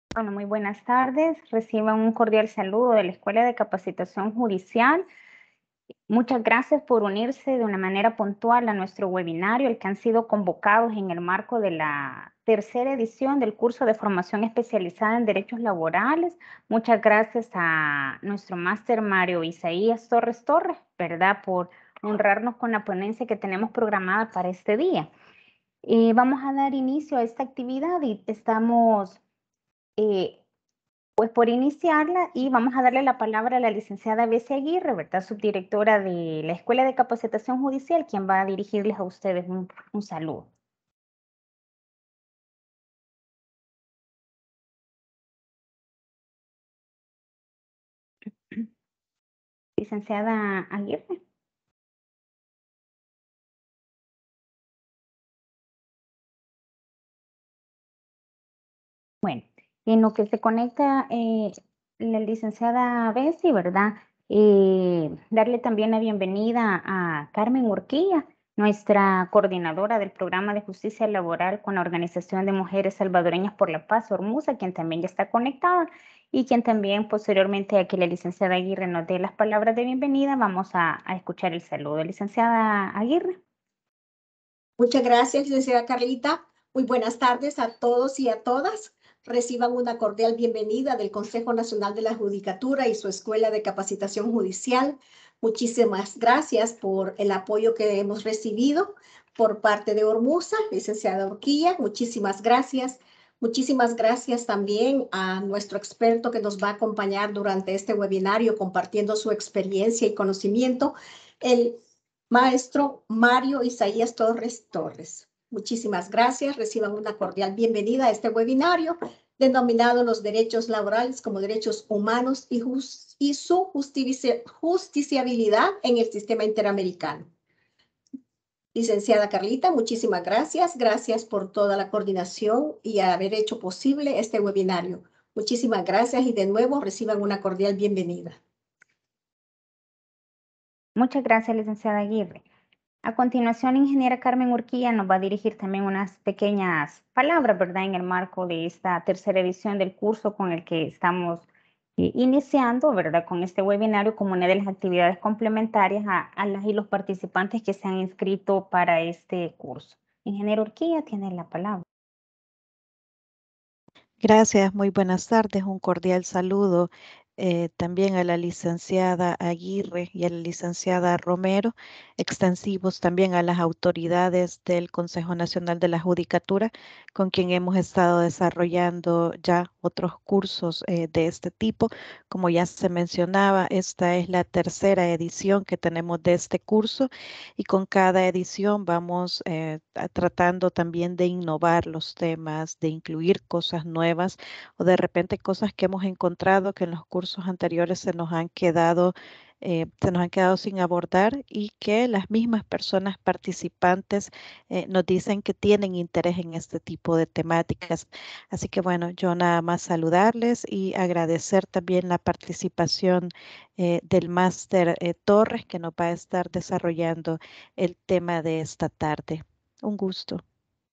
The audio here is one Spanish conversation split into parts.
Bueno, muy buenas tardes. Reciban un cordial saludo de la Escuela de Capacitación Judicial. Muchas gracias por unirse de una manera puntual a nuestro webinario, el que han sido convocados en el marco de la tercera edición del curso de formación especializada en derechos laborales. Muchas gracias a nuestro máster Mario Isaías Torres, ¿verdad? Por honrarnos con la ponencia que tenemos programada para este día. Vamos a dar inicio a esta actividad y estamos pues por iniciarla y vamos a darle la palabra a la licenciada Bessie Aguirre, ¿verdad? Subdirectora de la Escuela de Capacitación Judicial, quien va a dirigirles a ustedes un saludo. Licenciada Aguirre. Bueno, en lo que se conecta la licenciada Bessie, ¿verdad? Darle también la bienvenida a Carmen Urquía, nuestra coordinadora del programa de justicia laboral con la Organización de Mujeres Salvadoreñas por la Paz, Ormusa, quien también ya está conectada y quien también posteriormente a que la licenciada Aguirre nos dé las palabras de bienvenida, vamos a escuchar el saludo. Licenciada Aguirre. Muchas gracias, licenciada Carlita. Muy buenas tardes a todos y a todas. Reciban una cordial bienvenida del Consejo Nacional de la Judicatura y su Escuela de Capacitación Judicial. Muchísimas gracias por el apoyo que hemos recibido por parte de Ormusa, licenciada Urquía. Muchísimas gracias. Muchísimas gracias también a nuestro experto que nos va a acompañar durante este webinario compartiendo su experiencia y conocimiento, el maestro Mario Isaías Torres. Muchísimas gracias. Reciban una cordial bienvenida a este webinario denominado Los derechos laborales como derechos humanos y su justiciabilidad en el sistema interamericano. Licenciada Carlita, muchísimas gracias. Gracias por toda la coordinación y haber hecho posible este webinario. Muchísimas gracias y de nuevo reciban una cordial bienvenida. Muchas gracias, licenciada Aguirre. A continuación, la ingeniera Carmen Urquía nos va a dirigir también unas pequeñas palabras, ¿verdad? En el marco de esta tercera edición del curso con el que estamos iniciando, ¿verdad? Con este webinario como una de las actividades complementarias a las y los participantes que se han inscrito para este curso. Ingeniero Urquía, tiene la palabra. Gracias, muy buenas tardes. Un cordial saludo también a la licenciada Aguirre y a la licenciada Romero, extensivos también a las autoridades del Consejo Nacional de la Judicatura, con quien hemos estado desarrollando ya otros cursos de este tipo. Como ya se mencionaba, esta es la tercera edición que tenemos de este curso y con cada edición vamos tratando también de innovar los temas, de incluir cosas nuevas o de repente cosas que hemos encontrado que en los cursos anteriores se nos han quedado sin abordar y que las mismas personas participantes nos dicen que tienen interés en este tipo de temáticas. Así que bueno, yo nada más saludarles y agradecer también la participación del máster Torres, que nos va a estar desarrollando el tema de esta tarde. Un gusto.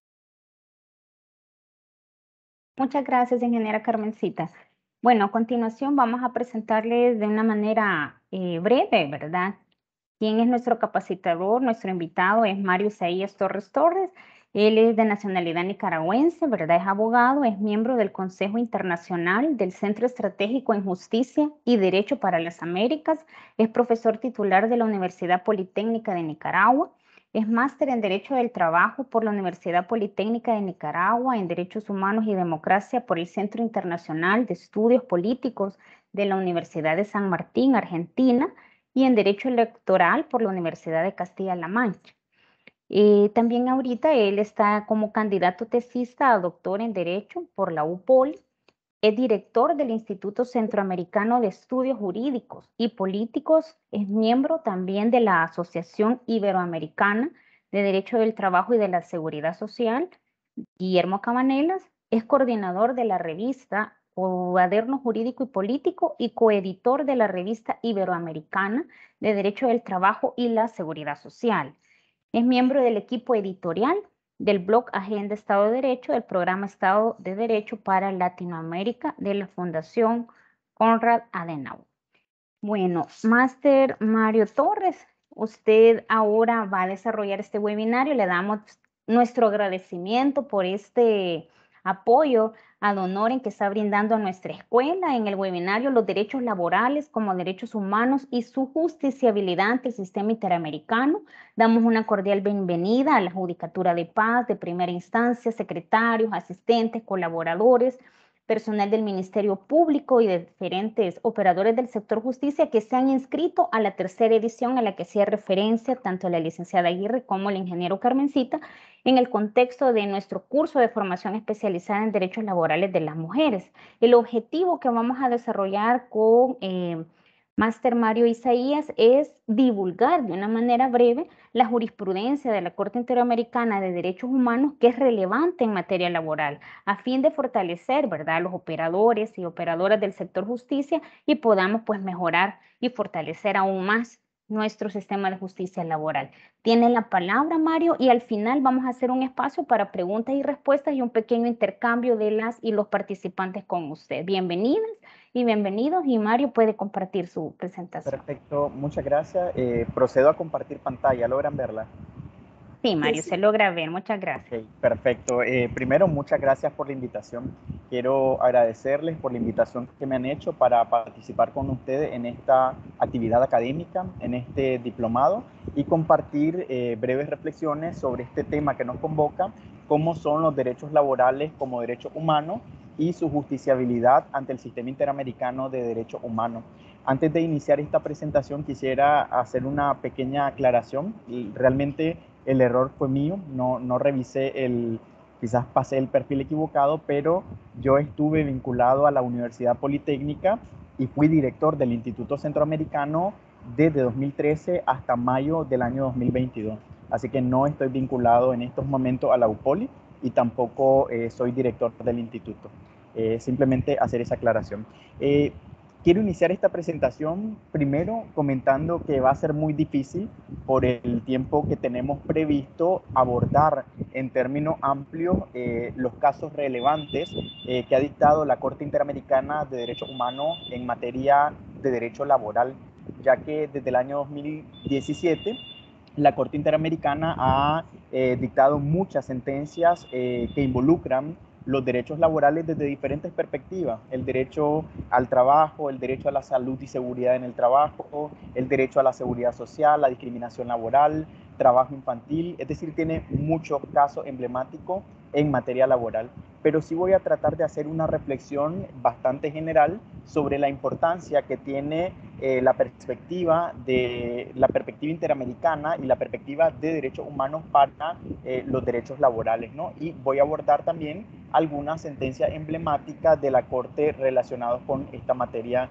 Muchas gracias, ingeniera Carmencita. Bueno, a continuación vamos a presentarles de una manera breve, ¿verdad? ¿Quién es nuestro capacitador? Nuestro invitado es Mario Isaías Torres. Él es de nacionalidad nicaragüense, ¿verdad? Es abogado, es miembro del Consejo Internacional del Centro Estratégico en Justicia y Derecho para las Américas, es profesor titular de la Universidad Politécnica de Nicaragua, es máster en Derecho del Trabajo por la Universidad Politécnica de Nicaragua, en Derechos Humanos y Democracia por el Centro Internacional de Estudios Políticos de la Universidad de San Martín, Argentina, y en Derecho Electoral por la Universidad de Castilla-La Mancha. También ahorita él está como candidato tesista a doctor en Derecho por la UPOL. Es director del Instituto Centroamericano de Estudios Jurídicos y Políticos. Es miembro también de la Asociación Iberoamericana de Derecho del Trabajo y de la Seguridad Social. Guillermo Cabanelas es coordinador de la revista Cuaderno Jurídico y Político y coeditor de la revista Iberoamericana de Derecho del Trabajo y la Seguridad Social. Es miembro del equipo editorial del blog Agenda Estado de Derecho del programa Estado de Derecho para Latinoamérica de la Fundación Konrad Adenauer. Bueno, Máster Mario Torres, usted ahora va a desarrollar este webinario. Le damos nuestro agradecimiento por este apoyo ad honorem que está brindando a nuestra escuela en el webinario Los derechos laborales como derechos humanos y su justiciabilidad ante el sistema interamericano. Damos una cordial bienvenida a la Judicatura de Paz de primera instancia, secretarios, asistentes, colaboradores, personal del Ministerio Público y de diferentes operadores del sector justicia que se han inscrito a la tercera edición a la que hacía referencia tanto la licenciada Aguirre como el ingeniero Carmencita en el contexto de nuestro curso de formación especializada en derechos laborales de las mujeres. El objetivo que vamos a desarrollar con Máster Mario Isaías es divulgar de una manera breve la jurisprudencia de la Corte Interamericana de Derechos Humanos que es relevante en materia laboral, a fin de fortalecer, ¿verdad?, los operadores y operadoras del sector justicia y podamos pues mejorar y fortalecer aún más nuestro sistema de justicia laboral. Tiene la palabra, Mario, y al final vamos a hacer un espacio para preguntas y respuestas y un pequeño intercambio de las y los participantes con usted. Bienvenidas y bienvenidos, y Mario puede compartir su presentación. Perfecto, muchas gracias. Procedo a compartir pantalla, ¿logran verla? Sí, Mario, Sí. se logra ver. Muchas gracias. Ok, perfecto. Primero, muchas gracias por la invitación. Quiero agradecerles por la invitación que me han hecho para participar con ustedes en esta actividad académica, en este diplomado, y compartir breves reflexiones sobre este tema que nos convoca, cómo son los derechos laborales como derechos humanos y su justiciabilidad ante el sistema interamericano de derechos humanos. Antes de iniciar esta presentación, quisiera hacer una pequeña aclaración. Realmente el error fue mío, no revisé quizás pasé el perfil equivocado, pero yo estuve vinculado a la Universidad Politécnica y fui director del Instituto Centroamericano desde 2013 hasta mayo del año 2022. Así que no estoy vinculado en estos momentos a la UPOLI y tampoco soy director del instituto. Simplemente hacer esa aclaración. Quiero iniciar esta presentación primero comentando que va a ser muy difícil por el tiempo que tenemos previsto abordar en términos amplios los casos relevantes que ha dictado la Corte Interamericana de Derechos Humanos en materia de derecho laboral, ya que desde el año 2017 la Corte Interamericana ha dictado muchas sentencias que involucran los derechos laborales desde diferentes perspectivas: el derecho al trabajo, el derecho a la salud y seguridad en el trabajo, el derecho a la seguridad social, la discriminación laboral, trabajo infantil. Es decir, tiene muchos casos emblemáticos en materia laboral, pero sí voy a tratar de hacer una reflexión bastante general sobre la importancia que tiene la perspectiva interamericana y la perspectiva de derechos humanos para los derechos laborales, ¿no? Y voy a abordar también algunas sentencias emblemáticas de la Corte relacionadas con esta materia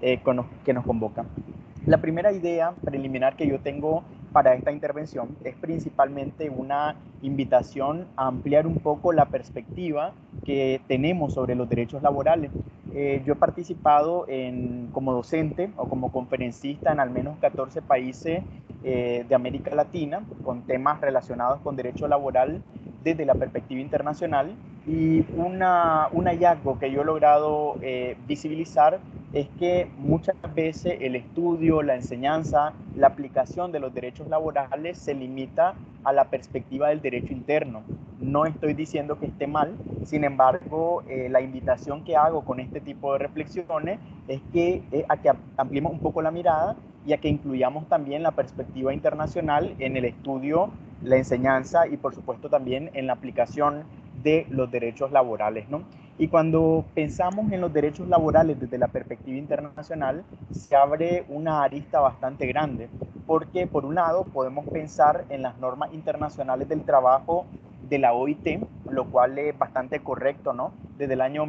que nos convoca. La primera idea preliminar que yo tengo para esta intervención es principalmente una invitación a ampliar un poco la perspectiva que tenemos sobre los derechos laborales. Yo he participado como docente o como conferencista en al menos 14 países de América Latina con temas relacionados con derecho laboral desde la perspectiva internacional, y un hallazgo que yo he logrado visibilizar es que muchas veces el estudio, la enseñanza, la aplicación de los derechos laborales se limita a la perspectiva del derecho interno. No estoy diciendo que esté mal, sin embargo, la invitación que hago con este tipo de reflexiones es a que ampliemos un poco la mirada y a que incluyamos también la perspectiva internacional en el estudio, la enseñanza y por supuesto también en la aplicación de los derechos laborales, ¿no? Y cuando pensamos en los derechos laborales desde la perspectiva internacional, se abre una arista bastante grande, porque por un lado podemos pensar en las normas internacionales del trabajo de la OIT, lo cual es bastante correcto, ¿no? Desde el año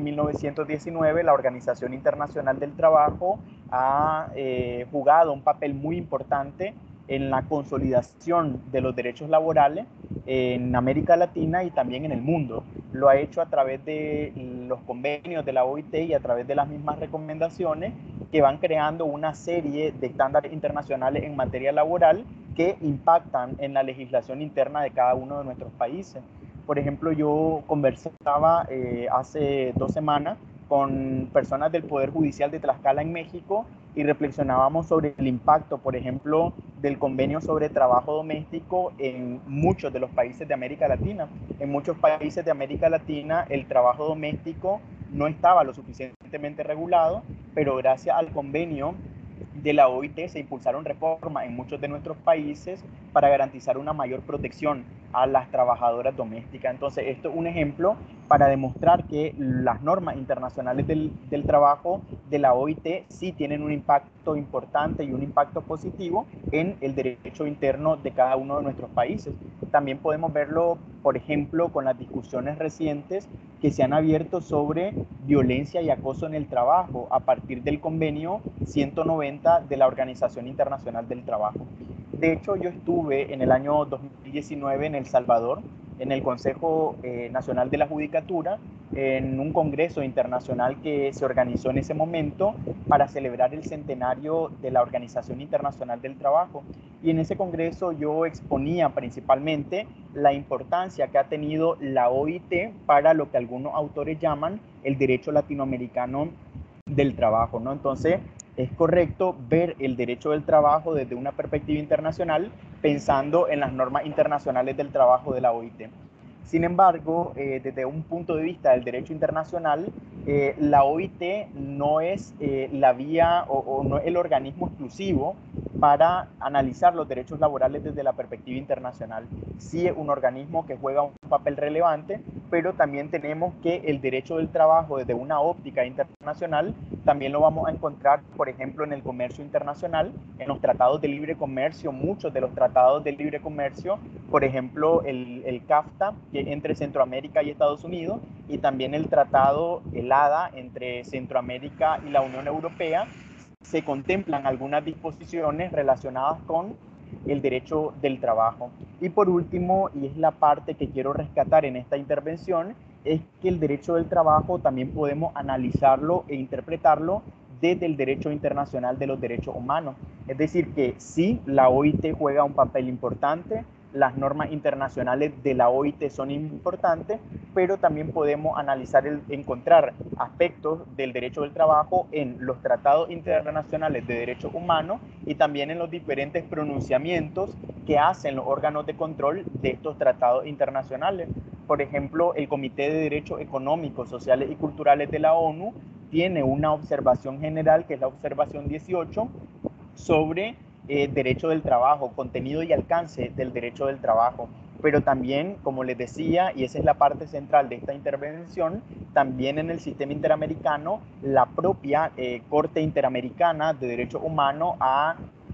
1919, la Organización Internacional del Trabajo ha jugado un papel muy importante en la consolidación de los derechos laborales en América Latina y también en el mundo. Lo ha hecho a través de los convenios de la OIT y a través de las mismas recomendaciones que van creando una serie de estándares internacionales en materia laboral que impactan en la legislación interna de cada uno de nuestros países. Por ejemplo, yo conversaba hace 2 semanas con personas del Poder Judicial de Tlaxcala en México y reflexionábamos sobre el impacto, por ejemplo, del convenio sobre trabajo doméstico en muchos de los países de América Latina. En muchos países de América Latina el trabajo doméstico no estaba lo suficientemente regulado, pero gracias al convenio de la OIT se impulsaron reformas en muchos de nuestros países para garantizar una mayor protección a las trabajadoras domésticas. Entonces, esto es un ejemplo para demostrar que las normas internacionales del trabajo de la OIT sí tienen un impacto importante y un impacto positivo en el derecho interno de cada uno de nuestros países. También podemos verlo, por ejemplo, con las discusiones recientes que se han abierto sobre violencia y acoso en el trabajo a partir del convenio 190 de la Organización Internacional del Trabajo. De hecho, yo estuve en el año 2019 en El Salvador, en el Consejo Nacional de la Judicatura, en un congreso internacional que se organizó en ese momento para celebrar el centenario de la Organización Internacional del Trabajo. Y en ese congreso yo exponía principalmente la importancia que ha tenido la OIT para lo que algunos autores llaman el derecho latinoamericano del trabajo, ¿no? Entonces, es correcto ver el derecho del trabajo desde una perspectiva internacional, pensando en las normas internacionales del trabajo de la OIT. Sin embargo, desde un punto de vista del derecho internacional, la OIT no es la vía o no es el organismo exclusivo para analizar los derechos laborales desde la perspectiva internacional. Sí es un organismo que juega un papel relevante, pero también tenemos que el derecho del trabajo desde una óptica internacional también lo vamos a encontrar, por ejemplo, en el comercio internacional, en los tratados de libre comercio, muchos de los tratados de libre comercio, por ejemplo, el CAFTA, que entre Centroamérica y Estados Unidos, y también el tratado, el ADA, entre Centroamérica y la Unión Europea, se contemplan algunas disposiciones relacionadas con el derecho del trabajo. Y por último, y es la parte que quiero rescatar en esta intervención, es que el derecho del trabajo también podemos analizarlo e interpretarlo desde el derecho internacional de los derechos humanos. Es decir, que sí, la OIT juega un papel importante, las normas internacionales de la OIT son importantes, pero también podemos analizar, encontrar aspectos del derecho del trabajo en los tratados internacionales de derechos humanos y también en los diferentes pronunciamientos que hacen los órganos de control de estos tratados internacionales. Por ejemplo, el Comité de Derechos Económicos, Sociales y Culturales de la ONU tiene una observación general, que es la observación 18, sobre derecho del trabajo, contenido y alcance del derecho del trabajo. Pero también, como les decía, y esa es la parte central de esta intervención, también en el sistema interamericano, la propia Corte Interamericana de Derechos Humanos ha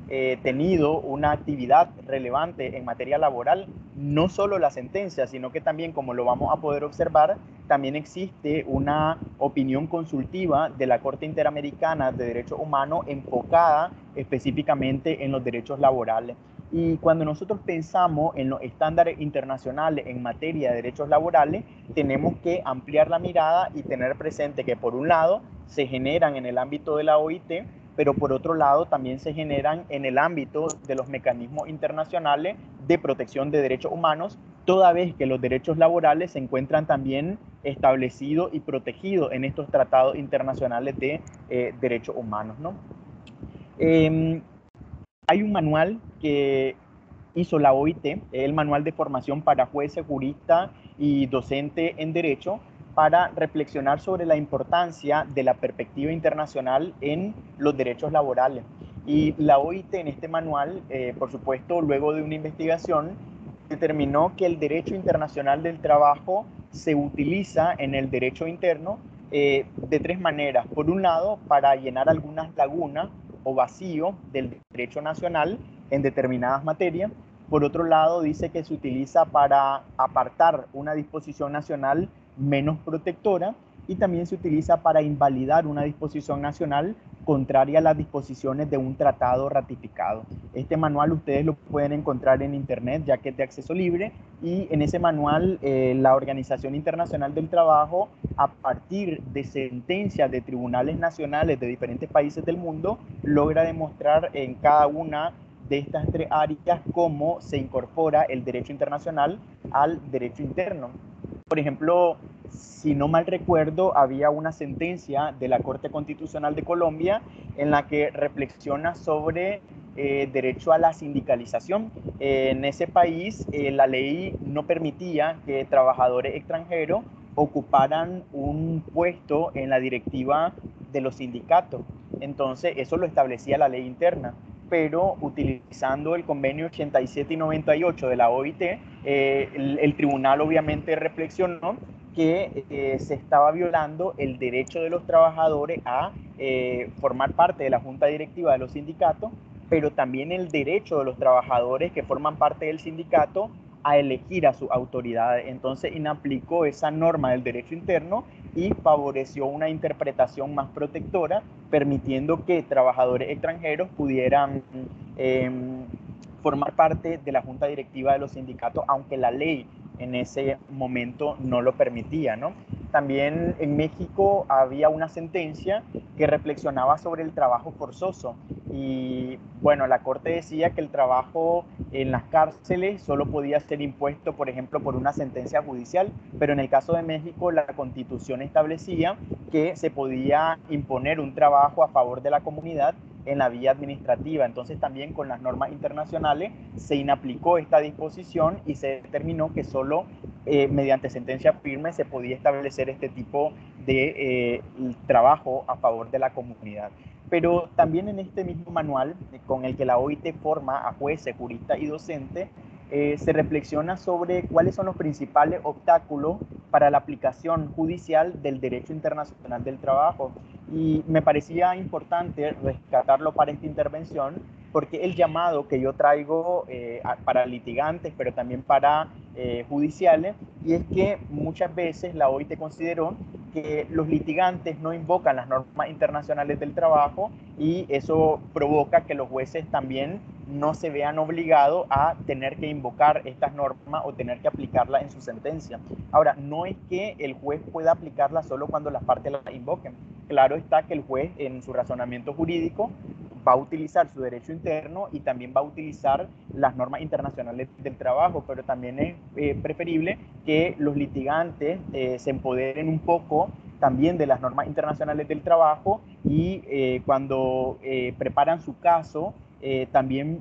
tenido una actividad relevante en materia laboral, no solo la sentencia, sino que también, como lo vamos a poder observar, también existe una opinión consultiva de la Corte Interamericana de Derechos Humanos enfocada específicamente en los derechos laborales. Y cuando nosotros pensamos en los estándares internacionales en materia de derechos laborales, tenemos que ampliar la mirada y tener presente que, por un lado, se generan en el ámbito de la OIT, pero por otro lado también se generan en el ámbito de los mecanismos internacionales de protección de derechos humanos, toda vez que los derechos laborales se encuentran también establecidos y protegidos en estos tratados internacionales de derechos humanos, ¿no? Hay un manual que hizo la OIT, el manual de formación para jueces, juristas y docentes en derecho, para reflexionar sobre la importancia de la perspectiva internacional en los derechos laborales. Y la OIT en este manual, por supuesto, luego de una investigación, determinó que el derecho internacional del trabajo se utiliza en el derecho interno de 3 maneras. Por un lado, para llenar algunas lagunas o vacíos del derecho nacional en determinadas materias. Por otro lado, dice que se utiliza para apartar una disposición nacional menos protectora y también se utiliza para invalidar una disposición nacional contraria a las disposiciones de un tratado ratificado. Este manual ustedes lo pueden encontrar en internet, ya que es de acceso libre, y en ese manual la Organización Internacional del Trabajo, a partir de sentencias de tribunales nacionales de diferentes países del mundo, logra demostrar en cada una de estas tres áreas cómo se incorpora el derecho internacional al derecho interno. Por ejemplo, si no mal recuerdo, había una sentencia de la Corte Constitucional de Colombia en la que reflexiona sobre derecho a la sindicalización. En ese país, la ley no permitía que trabajadores extranjeros ocuparan un puesto en la directiva de los sindicatos. Entonces, eso lo establecía la ley interna, pero utilizando el convenio 87 y 98 de la OIT, el tribunal obviamente reflexionó que se estaba violando el derecho de los trabajadores a formar parte de la junta directiva de los sindicatos, pero también el derecho de los trabajadores que forman parte del sindicato a elegir a sus autoridades. Entonces inaplicó esa norma del derecho interno y favoreció una interpretación más protectora, permitiendo que trabajadores extranjeros pudieran formar parte de la junta directiva de los sindicatos, aunque la ley en ese momento no lo permitía, ¿no? También en México había una sentencia que reflexionaba sobre el trabajo forzoso y bueno, la Corte decía que el trabajo en las cárceles solo podía ser impuesto, por ejemplo, por una sentencia judicial, pero en el caso de México la Constitución establecía que se podía imponer un trabajo a favor de la comunidad en la vía administrativa. Entonces también con las normas internacionales se inaplicó esta disposición y se determinó que solo mediante sentencia firme se podía establecer este tipo de trabajo a favor de la comunidad. Pero también en este mismo manual con el que la OIT forma a jueces, juristas y docentes, se reflexiona sobre cuáles son los principales obstáculos para la aplicación judicial del derecho internacional del trabajo. Y me parecía importante rescatarlo para esta intervención porque el llamado que yo traigo para litigantes, pero también para judiciales, y es que muchas veces la OIT consideró que los litigantes no invocan las normas internacionales del trabajo y eso provoca que los jueces también no se vean obligados a tener que invocar estas normas o tener que aplicarlas en su sentencia. Ahora, no es que el juez pueda aplicarlas solo cuando las partes las invoquen. Claro está que el juez en su razonamiento jurídico va a utilizar su derecho interno y también va a utilizar las normas internacionales del trabajo, pero también es preferible que los litigantes se empoderen un poco también de las normas internacionales del trabajo y cuando preparan su caso también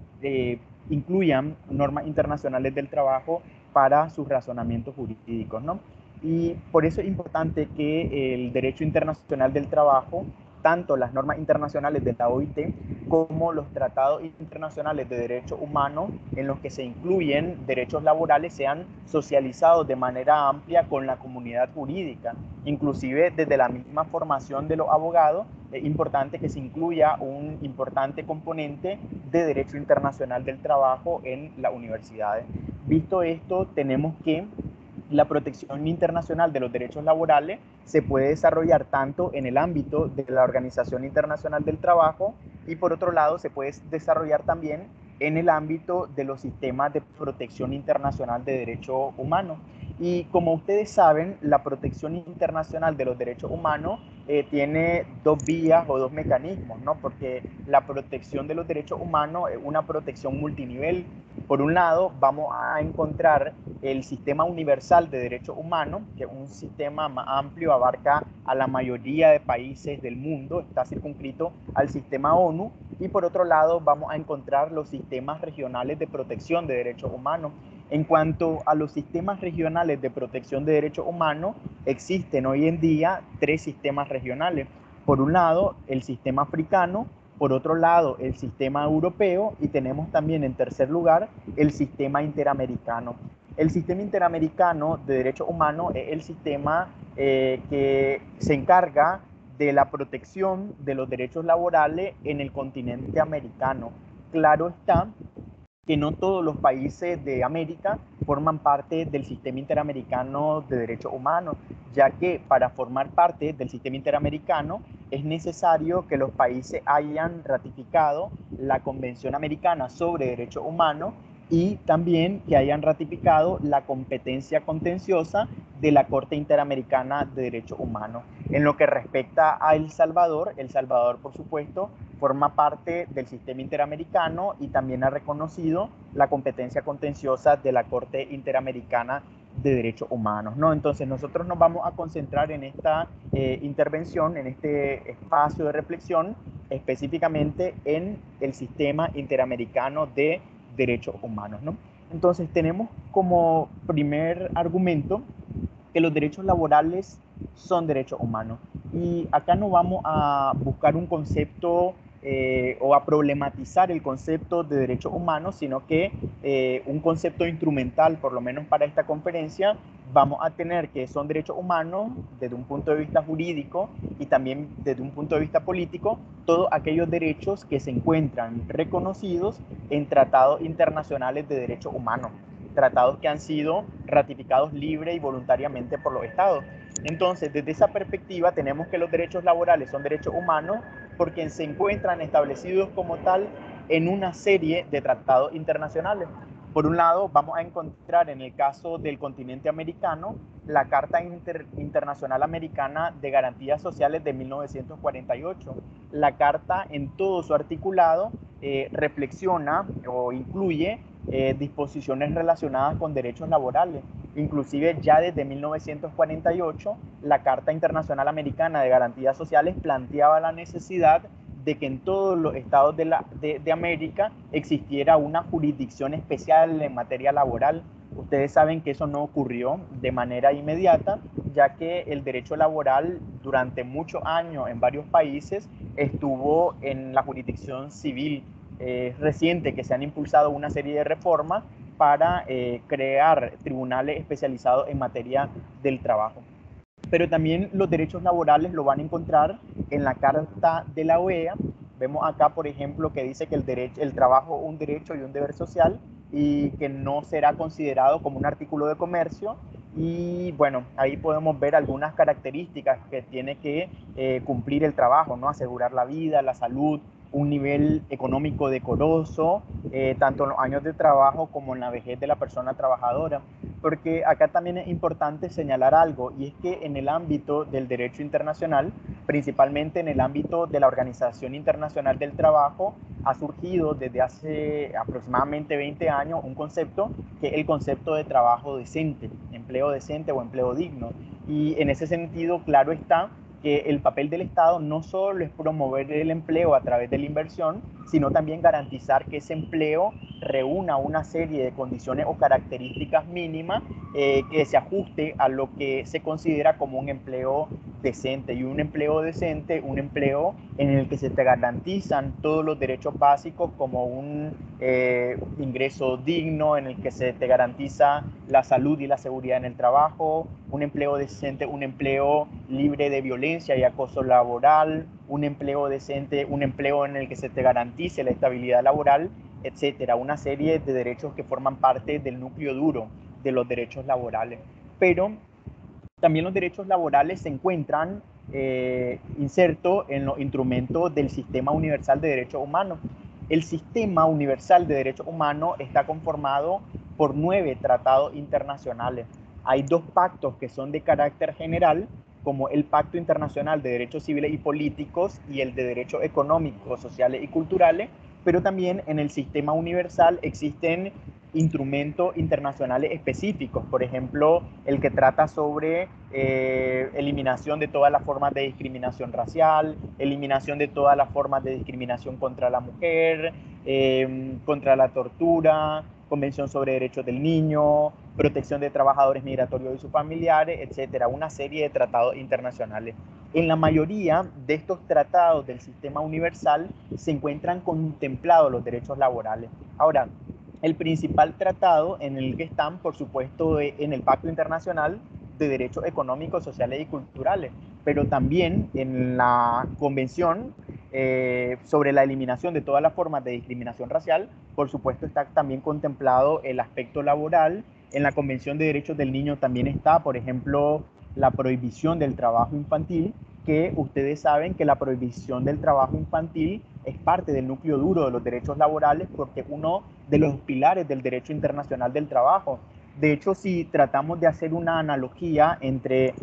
incluyan normas internacionales del trabajo para sus razonamientos jurídicos, ¿no? Y por eso es importante que el derecho internacional del trabajo, tanto las normas internacionales de la OIT como los tratados internacionales de derechos humanos en los que se incluyen derechos laborales, sean socializados de manera amplia con la comunidad jurídica. Inclusive desde la misma formación de los abogados es importante que se incluya un importante componente de derecho internacional del trabajo en las universidades. Visto esto, tenemos que la protección internacional de los derechos laborales se puede desarrollar tanto en el ámbito de la Organización Internacional del Trabajo y por otro lado se puede desarrollar también en el ámbito de los sistemas de protección internacional de derechos humanos. Y como ustedes saben, la protección internacional de los derechos humanos tiene dos vías o dos mecanismos, ¿no? Porque la protección de los derechos humanos es una protección multinivel. Por un lado, vamos a encontrar el sistema universal de derechos humanos, que es un sistema más amplio, abarca a la mayoría de países del mundo, está circunscrito al sistema ONU. Y por otro lado, vamos a encontrar los sistemas regionales de protección de derechos humanos. En cuanto a los sistemas regionales de protección de derechos humanos, existen hoy en día 3 sistemas regionales. Por un lado, el sistema africano, por otro lado, el sistema europeo y tenemos también en tercer lugar el sistema interamericano. El sistema interamericano de derechos humanos es el sistema que se encarga de la protección de los derechos laborales en el continente americano. Claro está que no todos los países de América forman parte del sistema interamericano de derechos humanos, ya que para formar parte del sistema interamericano es necesario que los países hayan ratificado la Convención Americana sobre Derechos Humanos y también que hayan ratificado la competencia contenciosa de la Corte Interamericana de Derechos Humanos. En lo que respecta a El Salvador, por supuesto, forma parte del sistema interamericano y también ha reconocido la competencia contenciosa de la Corte Interamericana de Derechos Humanos, ¿no? Entonces nosotros nos vamos a concentrar en esta intervención, en este espacio de reflexión, específicamente en el sistema interamericano de derechos humanos, ¿no? Entonces tenemos como primer argumento que los derechos laborales son derechos humanos. Y acá no vamos a buscar un concepto o a problematizar el concepto de derechos humanos, sino que un concepto instrumental, por lo menos para esta conferencia, vamos a tener que son derechos humanos desde un punto de vista jurídico y también desde un punto de vista político, todos aquellos derechos que se encuentran reconocidos en tratados internacionales de derechos humanos, tratados que han sido ratificados libre y voluntariamente por los estados. Entonces, desde esa perspectiva, tenemos que los derechos laborales son derechos humanos porque se encuentran establecidos como tal en una serie de tratados internacionales. Por un lado, vamos a encontrar en el caso del continente americano la Carta Internacional Americana de Garantías Sociales de 1948. La Carta, en todo su articulado, reflexiona o incluye disposiciones relacionadas con derechos laborales. Inclusive ya desde 1948, la Carta Internacional Americana de Garantías Sociales planteaba la necesidad de que en todos los estados de América existiera una jurisdicción especial en materia laboral. Ustedes saben que eso no ocurrió de manera inmediata, ya que el derecho laboral durante muchos años en varios países estuvo en la jurisdicción civil. Es reciente que se han impulsado una serie de reformas para crear tribunales especializados en materia del trabajo. Pero también los derechos laborales lo van a encontrar en la Carta de la OEA. Vemos acá, por ejemplo, que dice que el trabajo es un derecho y un deber social y que no será considerado como un artículo de comercio. Y bueno, ahí podemos ver algunas características que tiene que cumplir el trabajo, ¿no? Asegurar la vida, la salud, un nivel económico decoroso, tanto en los años de trabajo como en la vejez de la persona trabajadora. Porque acá también es importante señalar algo, y es que en el ámbito del derecho internacional, principalmente en el ámbito de la Organización Internacional del Trabajo, ha surgido desde hace aproximadamente 20 años un concepto que es el concepto de trabajo decente, empleo decente o empleo digno. Y en ese sentido, claro está que el papel del Estado no solo es promover el empleo a través de la inversión, sino también garantizar que ese empleo reúna una serie de condiciones o características mínimas que se ajuste a lo que se considera como un empleo decente. Y un empleo decente, un empleo en el que se te garantizan todos los derechos básicos, como un ingreso digno, en el que se te garantiza la salud y la seguridad en el trabajo, un empleo decente, un empleo libre de violencia y acoso laboral, un empleo decente, un empleo en el que se te garantice la estabilidad laboral, etcétera. Una serie de derechos que forman parte del núcleo duro de los derechos laborales. Pero también los derechos laborales se encuentran insertos en los instrumentos del Sistema Universal de Derechos Humanos. El Sistema Universal de Derechos Humanos está conformado por 9 tratados internacionales. Hay 2 pactos que son de carácter general, como el Pacto Internacional de Derechos Civiles y Políticos y el de Derechos Económicos, Sociales y Culturales, pero también en el Sistema Universal existen instrumentos internacionales específicos, por ejemplo, el que trata sobre eliminación de todas las formas de discriminación racial, eliminación de todas las formas de discriminación contra la mujer, contra la tortura, Convención sobre Derechos del Niño, protección de trabajadores migratorios y sus familiares, etcétera, una serie de tratados internacionales. En la mayoría de estos tratados del Sistema Universal se encuentran contemplados los derechos laborales. Ahora, el principal tratado en el que están, por supuesto, en el Pacto Internacional de Derechos Económicos, Sociales y Culturales, pero también en la Convención sobre la eliminación de todas las formas de discriminación racial, por supuesto, está también contemplado el aspecto laboral. En la Convención de Derechos del Niño también está, por ejemplo, la prohibición del trabajo infantil, que ustedes saben que la prohibición del trabajo infantil es parte del núcleo duro de los derechos laborales porque es uno de los pilares del derecho internacional del trabajo. De hecho, si tratamos de hacer una analogía entre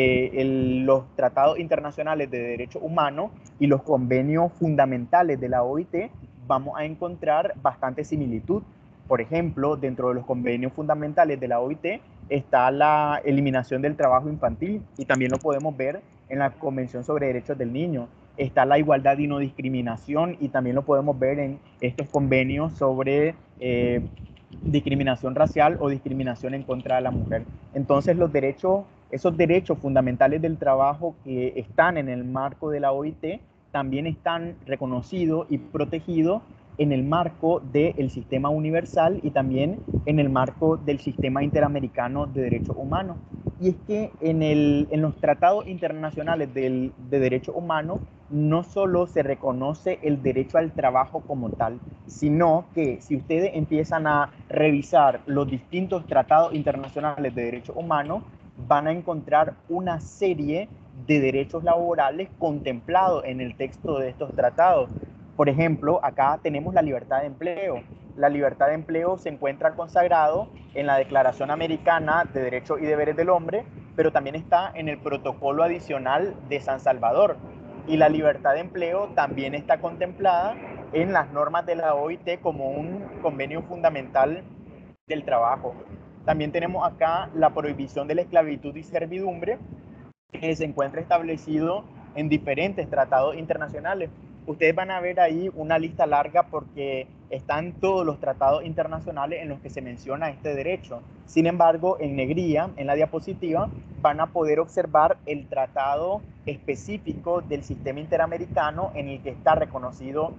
los tratados internacionales de derechos humanos y los convenios fundamentales de la OIT, vamos a encontrar bastante similitud. Por ejemplo, dentro de los convenios fundamentales de la OIT está la eliminación del trabajo infantil, y también lo podemos ver en la Convención sobre Derechos del Niño. Está la igualdad y no discriminación, y también lo podemos ver en estos convenios sobre discriminación racial o discriminación en contra de la mujer. Entonces esos derechos fundamentales del trabajo que están en el marco de la OIT también están reconocidos y protegidos en el marco del sistema universal y también en el marco del sistema interamericano de derechos humanos. Y es que en los tratados internacionales de derechos humanos no solo se reconoce el derecho al trabajo como tal, sino que si ustedes empiezan a revisar los distintos tratados internacionales de derechos humanos, van a encontrar una serie de derechos laborales contemplados en el texto de estos tratados. Por ejemplo, acá tenemos la libertad de empleo. La libertad de empleo se encuentra consagrado en la Declaración Americana de Derechos y Deberes del Hombre, pero también está en el Protocolo Adicional de San Salvador. Y la libertad de empleo también está contemplada en las normas de la OIT como un convenio fundamental del trabajo. También tenemos acá la prohibición de la esclavitud y servidumbre, que se encuentra establecido en diferentes tratados internacionales. Ustedes van a ver ahí una lista larga porque están todos los tratados internacionales en los que se menciona este derecho. Sin embargo, en negrilla, en la diapositiva, van a poder observar el tratado específico del sistema interamericano en el que está reconocido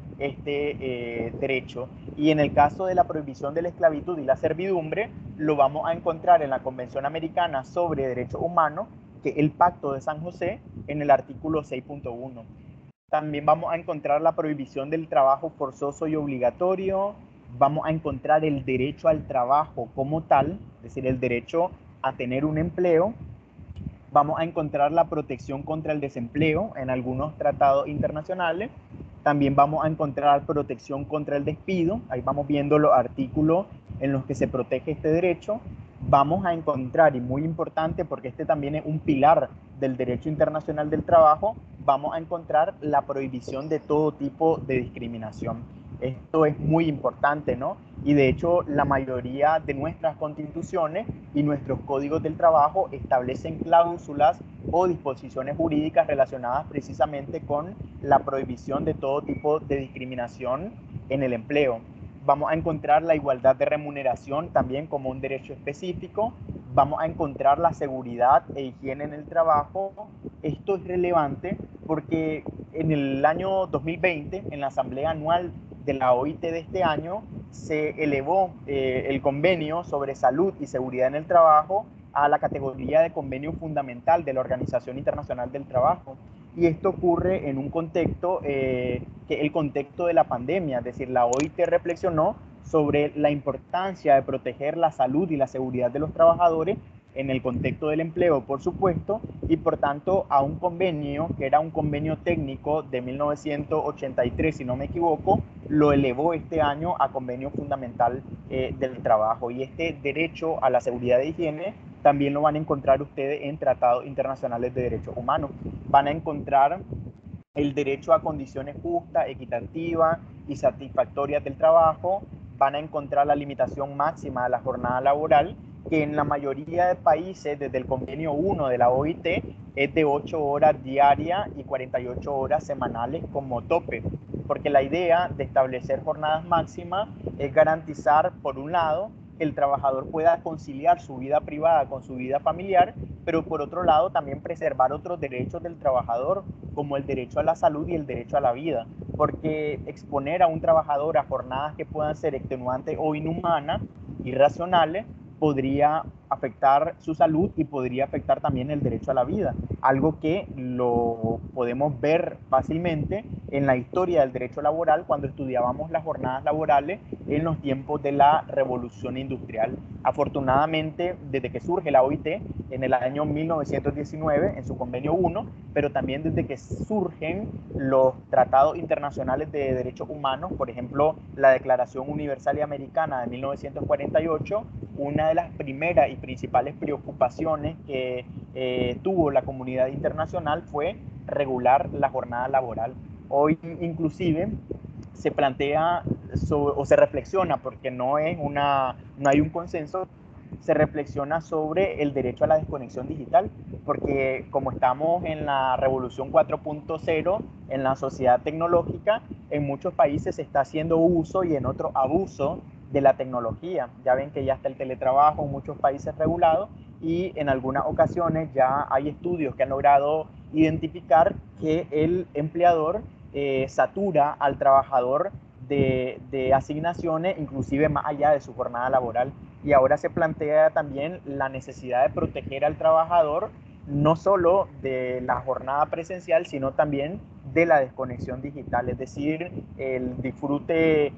este derecho. Y en el caso de la prohibición de la esclavitud y la servidumbre, lo vamos a encontrar en la Convención Americana sobre Derechos Humanos, que el Pacto de San José, en el artículo 6.1. También vamos a encontrar la prohibición del trabajo forzoso y obligatorio. Vamos a encontrar el derecho al trabajo como tal, es decir, el derecho a tener un empleo. Vamos a encontrar la protección contra el desempleo en algunos tratados internacionales. También vamos a encontrar protección contra el despido. Ahí vamos viendo los artículos en los que se protege este derecho. Vamos a encontrar, y muy importante porque este también es un pilar del derecho internacional del trabajo, vamos a encontrar la prohibición de todo tipo de discriminación. Esto es muy importante, ¿no? Y de hecho la mayoría de nuestras constituciones y nuestros códigos del trabajo establecen cláusulas o disposiciones jurídicas relacionadas precisamente con la prohibición de todo tipo de discriminación en el empleo. Vamos a encontrar la igualdad de remuneración también como un derecho específico. Vamos a encontrar la seguridad e higiene en el trabajo. Esto es relevante porque en el año 2020, en la Asamblea Anual de la OIT de este año, se elevó el convenio sobre salud y seguridad en el trabajo a la categoría de convenio fundamental de la Organización Internacional del Trabajo. Y esto ocurre en un contexto, que es el contexto de la pandemia, es decir, la OIT reflexionó sobre la importancia de proteger la salud y la seguridad de los trabajadores en el contexto del empleo, por supuesto, y por tanto a un convenio, que era un convenio técnico de 1983, si no me equivoco, lo elevó este año a convenio fundamental del trabajo. Y este derecho a la seguridad de higiene también lo van a encontrar ustedes en tratados internacionales de derechos humanos. Van a encontrar el derecho a condiciones justas, equitativas y satisfactorias del trabajo. Van a encontrar la limitación máxima de la jornada laboral, que en la mayoría de países, desde el convenio 1 de la OIT, es de 8 horas diarias y 48 horas semanales como tope. Porque la idea de establecer jornadas máximas es garantizar, por un lado, que el trabajador pueda conciliar su vida privada con su vida familiar, pero por otro lado también preservar otros derechos del trabajador, como el derecho a la salud y el derecho a la vida, porque exponer a un trabajador a jornadas que puedan ser extenuantes o inhumanas, irracionales, podría afectar su salud y podría afectar también el derecho a la vida, algo que lo podemos ver fácilmente en la historia del derecho laboral cuando estudiábamos las jornadas laborales en los tiempos de la revolución industrial. Afortunadamente, desde que surge la OIT en el año 1919, en su convenio 1, pero también desde que surgen los tratados internacionales de derechos humanos, por ejemplo, la Declaración Universal y Americana de 1948, una de las primeras y principales preocupaciones que tuvo la comunidad internacional fue regular la jornada laboral. Hoy inclusive se plantea o se reflexiona, porque no hay un consenso, se reflexiona sobre el derecho a la desconexión digital, porque como estamos en la revolución 4.0, en la sociedad tecnológica, en muchos países se está haciendo uso y en otros abuso de la tecnología. Ya ven que ya está el teletrabajo en muchos países regulados y en algunas ocasiones ya hay estudios que han logrado identificar que el empleador satura al trabajador de asignaciones, inclusive más allá de su jornada laboral. Y ahora se plantea también la necesidad de proteger al trabajador, no solo de la jornada presencial, sino también de la desconexión digital, es decir, el disfrute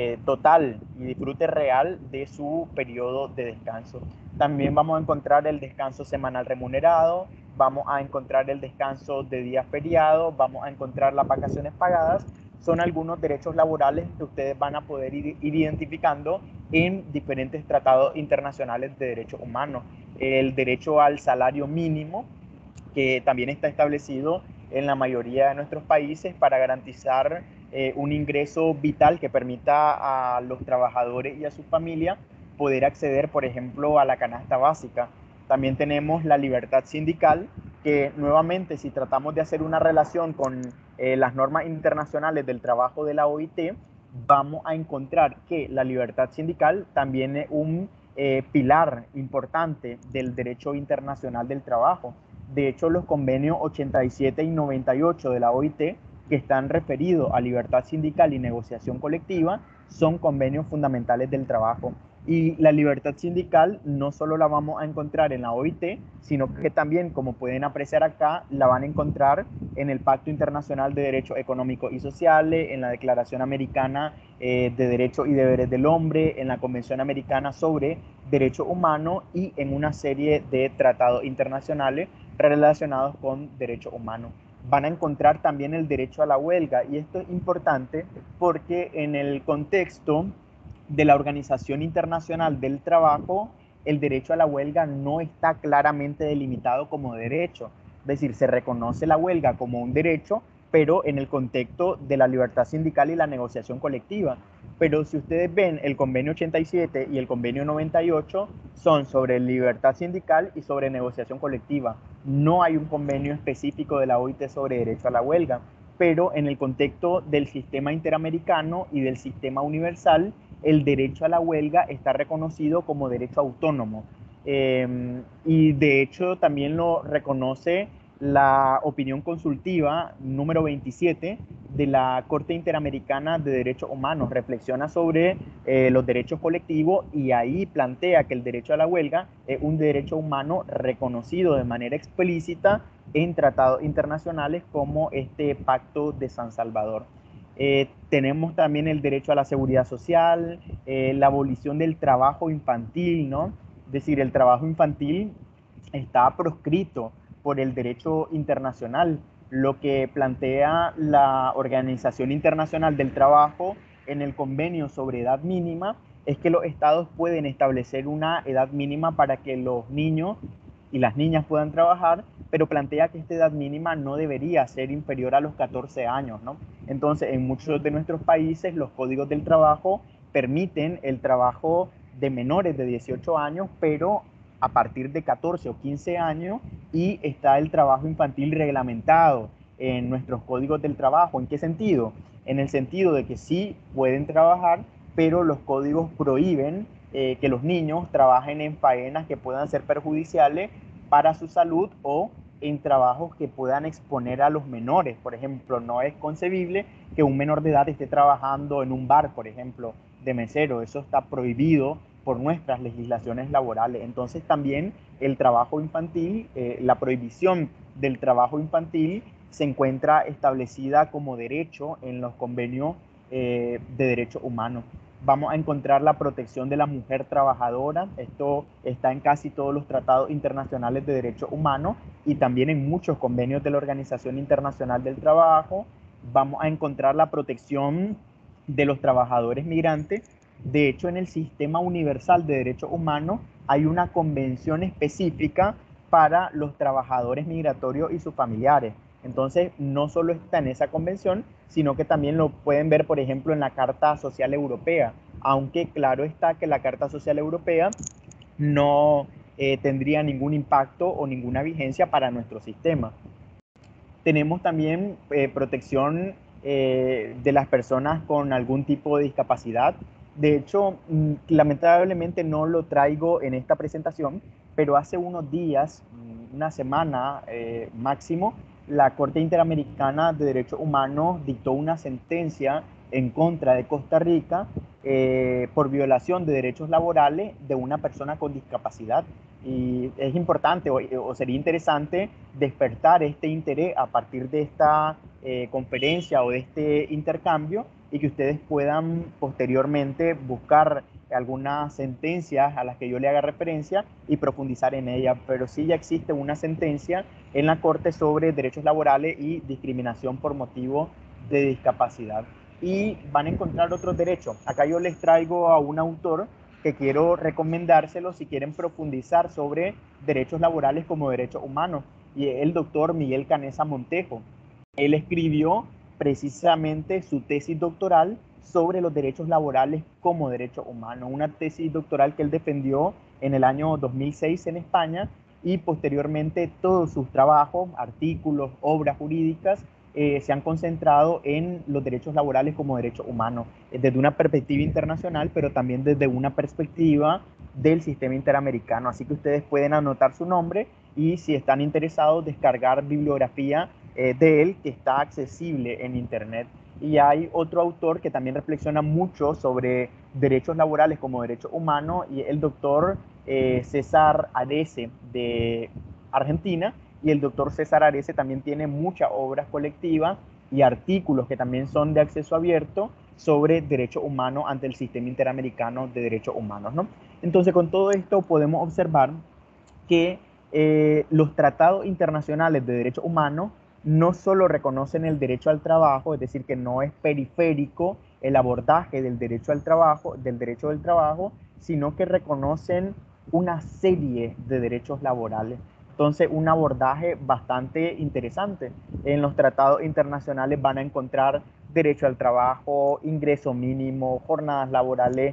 total y disfrute real de su periodo de descanso. También vamos a encontrar el descanso semanal remunerado, vamos a encontrar el descanso de días feriados, vamos a encontrar las vacaciones pagadas. Son algunos derechos laborales que ustedes van a poder ir identificando en diferentes tratados internacionales de derechos humanos. El derecho al salario mínimo, que también está establecido en la mayoría de nuestros países para garantizar un ingreso vital que permita a los trabajadores y a sus familias poder acceder, por ejemplo, a la canasta básica. También tenemos la libertad sindical, que nuevamente, si tratamos de hacer una relación con las normas internacionales del trabajo de la OIT, vamos a encontrar que la libertad sindical también es un pilar importante del derecho internacional del trabajo. De hecho, los convenios 87 y 98 de la OIT, que están referidos a libertad sindical y negociación colectiva, son convenios fundamentales del trabajo. Y la libertad sindical no solo la vamos a encontrar en la OIT, sino que también, como pueden apreciar acá, la van a encontrar en el Pacto Internacional de Derechos Económicos y Sociales, en la Declaración Americana de Derechos y Deberes del Hombre, en la Convención Americana sobre Derechos Humanos y en una serie de tratados internacionales relacionados con derechos humanos. Van a encontrar también el derecho a la huelga, y esto es importante porque en el contexto de la Organización Internacional del Trabajo, el derecho a la huelga no está claramente delimitado como derecho. Es decir, se reconoce la huelga como un derecho, pero en el contexto de la libertad sindical y la negociación colectiva. Pero si ustedes ven, el convenio 87 y el convenio 98 son sobre libertad sindical y sobre negociación colectiva. No hay un convenio específico de la OIT sobre derecho a la huelga, pero en el contexto del sistema interamericano y del sistema universal, el derecho a la huelga está reconocido como derecho autónomo. Y de hecho también lo reconoce la opinión consultiva número 27 de la Corte Interamericana de Derechos Humanos. Reflexiona sobre los derechos colectivos y ahí plantea que el derecho a la huelga es un derecho humano reconocido de manera explícita en tratados internacionales como este Pacto de San Salvador. Tenemos también el derecho a la seguridad social, la abolición del trabajo infantil, ¿no? Es decir, el trabajo infantil está proscrito por el derecho internacional, lo que plantea la Organización Internacional del Trabajo en el convenio sobre edad mínima es que los estados pueden establecer una edad mínima para que los niños y las niñas puedan trabajar, pero plantea que esta edad mínima no debería ser inferior a los 14 años, ¿no? Entonces, en muchos de nuestros países, los códigos del trabajo permiten el trabajo de menores de 18 años, pero a partir de 14 o 15 años, y está el trabajo infantil reglamentado en nuestros códigos del trabajo. ¿En qué sentido? En el sentido de que sí pueden trabajar, pero los códigos prohíben que los niños trabajen en faenas que puedan ser perjudiciales para su salud o en trabajos que puedan exponer a los menores. Por ejemplo, no es concebible que un menor de edad esté trabajando en un bar, por ejemplo, de mesero. Eso está prohibido por nuestras legislaciones laborales. Entonces también el trabajo infantil, la prohibición del trabajo infantil se encuentra establecida como derecho en los convenios de derechos humanos. Vamos a encontrar la protección de la mujer trabajadora. Esto está en casi todos los tratados internacionales de derechos humanos y también en muchos convenios de la Organización Internacional del Trabajo. Vamos a encontrar la protección de los trabajadores migrantes. De hecho, en el Sistema Universal de Derechos Humanos hay una convención específica para los trabajadores migratorios y sus familiares. Entonces, no solo está en esa convención, sino que también lo pueden ver, por ejemplo, en la Carta Social Europea, aunque claro está que la Carta Social Europea no tendría ningún impacto o ninguna vigencia para nuestro sistema. Tenemos también protección de las personas con algún tipo de discapacidad. De hecho, lamentablemente no lo traigo en esta presentación, pero hace unos días, una semana máximo, la Corte Interamericana de Derechos Humanos dictó una sentencia en contra de Costa Rica por violación de derechos laborales de una persona con discapacidad. Y es importante o sería interesante despertar este interés a partir de esta conferencia o de este intercambio y que ustedes puedan posteriormente buscar algunas sentencias a las que yo le haga referencia y profundizar en ellas. Pero sí ya existe una sentencia en la Corte sobre derechos laborales y discriminación por motivo de discapacidad. Y van a encontrar otros derechos. Acá yo les traigo a un autor que quiero recomendárselo si quieren profundizar sobre derechos laborales como derechos humanos, y el doctor Miguel Canessa Montejo. Él escribió precisamente su tesis doctoral sobre los derechos laborales como derechos humanos, una tesis doctoral que él defendió en el año 2006 en España, y posteriormente todos sus trabajos, artículos, obras jurídicas se han concentrado en los derechos laborales como derechos humanos, desde una perspectiva internacional, pero también desde una perspectiva del sistema interamericano. Así que ustedes pueden anotar su nombre y, si están interesados, descargar bibliografía de él que está accesible en internet. Y hay otro autor que también reflexiona mucho sobre derechos laborales como derechos humanos, y el doctor César Arese de Argentina. Y el doctor César Arese también tiene muchas obras colectivas y artículos que también son de acceso abierto sobre derechos humanos ante el sistema interamericano de derechos humanos, ¿no? Entonces, con todo esto podemos observar que los tratados internacionales de derechos humanos no solo reconocen el derecho al trabajo, es decir, que no es periférico el abordaje del derecho al trabajo, del derecho del trabajo, sino que reconocen una serie de derechos laborales. Entonces, un abordaje bastante interesante. En los tratados internacionales van a encontrar derecho al trabajo, ingreso mínimo, jornadas laborales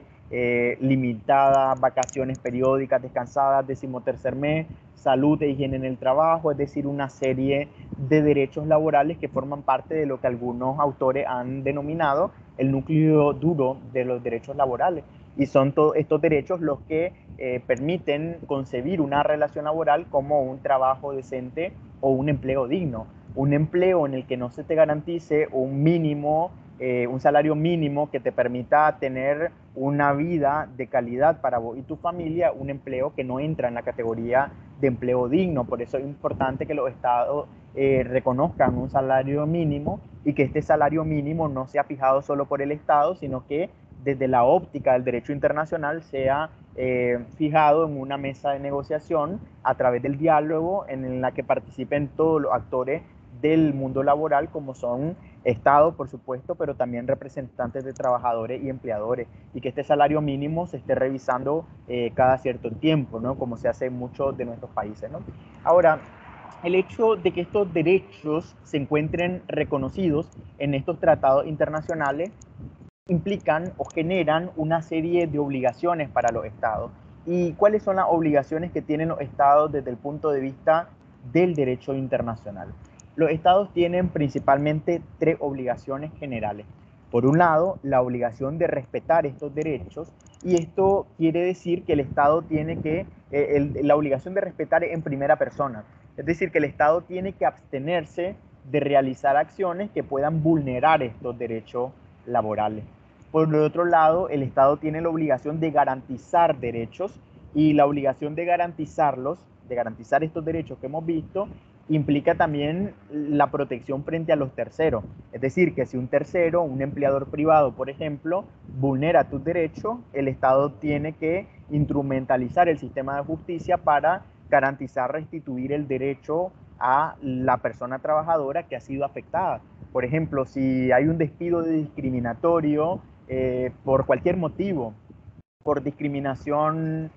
limitadas, vacaciones periódicas, descansadas, 13º mes, salud e higiene en el trabajo, es decir, una serie de derechos laborales que forman parte de lo que algunos autores han denominado el núcleo duro de los derechos laborales. Y son todos estos derechos los que permiten concebir una relación laboral como un trabajo decente o un empleo digno. Un empleo en el que no se te garantice un mínimo, un salario mínimo que te permita tener una vida de calidad para vos y tu familia, un empleo que no entra en la categoría de empleo digno. Por eso es importante que los estados reconozcan un salario mínimo, y que este salario mínimo no sea fijado solo por el Estado, sino que desde la óptica del derecho internacional sea fijado en una mesa de negociación a través del diálogo, en la que participen todos los actores del mundo laboral, como son Estado, por supuesto, pero también representantes de trabajadores y empleadores, y que este salario mínimo se esté revisando cada cierto tiempo, ¿no? Como se hace en muchos de nuestros países, ¿no? Ahora, el hecho de que estos derechos se encuentren reconocidos en estos tratados internacionales implican o generan una serie de obligaciones para los estados. ¿Y cuáles son las obligaciones que tienen los estados desde el punto de vista del derecho internacional? Los estados tienen principalmente tres obligaciones generales. Por un lado, la obligación de respetar estos derechos, y esto quiere decir que el estado tiene que, la obligación de respetar en primera persona, es decir, que el estado tiene que abstenerse de realizar acciones que puedan vulnerar estos derechos laborales. Por otro lado, el Estado tiene la obligación de garantizar derechos, y la obligación de garantizarlos, de garantizar estos derechos que hemos visto, implica también la protección frente a los terceros. Es decir, que si un tercero, un empleador privado, por ejemplo, vulnera tus derechos, el Estado tiene que instrumentalizar el sistema de justicia para garantizar, restituir el derecho a la persona trabajadora que ha sido afectada. Por ejemplo, si hay un despido discriminatorio por cualquier motivo, por discriminación,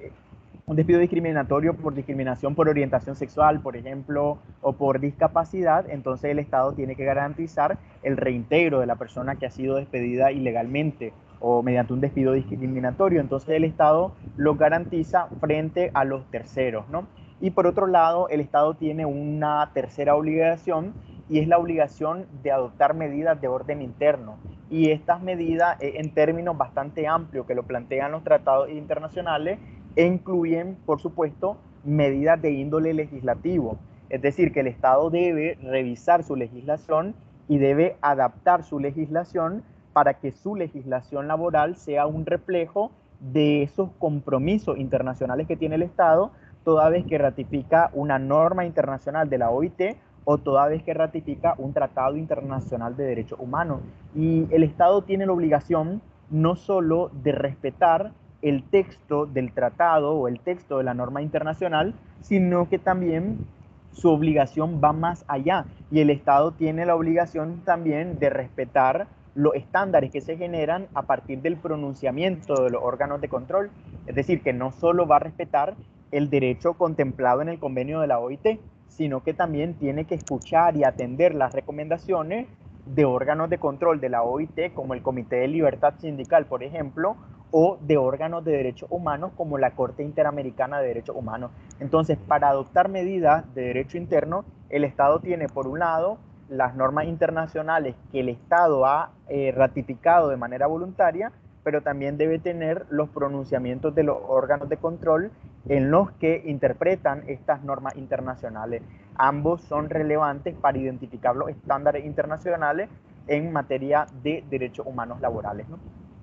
un despido discriminatorio por discriminación por orientación sexual, por ejemplo, o por discapacidad, entonces el Estado tiene que garantizar el reintegro de la persona que ha sido despedida ilegalmente o mediante un despido discriminatorio. Entonces el Estado lo garantiza frente a los terceros, ¿no? Y por otro lado, el Estado tiene una tercera obligación, y es la obligación de adoptar medidas de orden interno. Y estas medidas, en términos bastante amplios que lo plantean los tratados internacionales, incluyen, por supuesto, medidas de índole legislativo. Es decir, que el Estado debe revisar su legislación y debe adaptar su legislación para que su legislación laboral sea un reflejo de esos compromisos internacionales que tiene el Estado, toda vez que ratifica una norma internacional de la OIT o toda vez que ratifica un tratado internacional de derechos humanos. Y el Estado tiene la obligación no solo de respetar el texto del tratado o el texto de la norma internacional, sino que también su obligación va más allá, y el Estado tiene la obligación también de respetar los estándares que se generan a partir del pronunciamiento de los órganos de control. Es decir, que no solo va a respetar el derecho contemplado en el convenio de la OIT, sino que también tiene que escuchar y atender las recomendaciones de órganos de control de la OIT, como el Comité de Libertad Sindical, por ejemplo, o de órganos de derechos humanos como la Corte Interamericana de Derechos Humanos. Entonces, para adoptar medidas de derecho interno, el Estado tiene, por un lado, las normas internacionales que el Estado ha ratificado de manera voluntaria, pero también debe tener los pronunciamientos de los órganos de control en los que interpretan estas normas internacionales. Ambos son relevantes para identificar los estándares internacionales en materia de derechos humanos laborales, ¿no?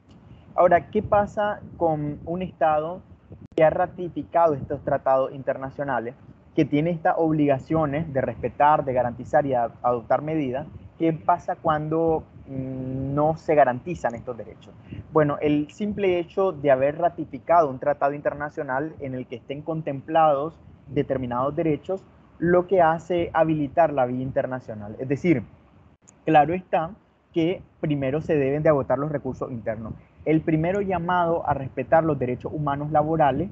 Ahora, ¿qué pasa con un Estado que ha ratificado estos tratados internacionales, que tiene estas obligaciones de respetar, de garantizar y adoptar medidas? ¿Qué pasa cuando no se garantizan estos derechos? Bueno, el simple hecho de haber ratificado un tratado internacional en el que estén contemplados determinados derechos, lo que hace habilitar la vía internacional. Es decir, claro está que primero se deben de agotar los recursos internos. El primero llamado a respetar los derechos humanos laborales,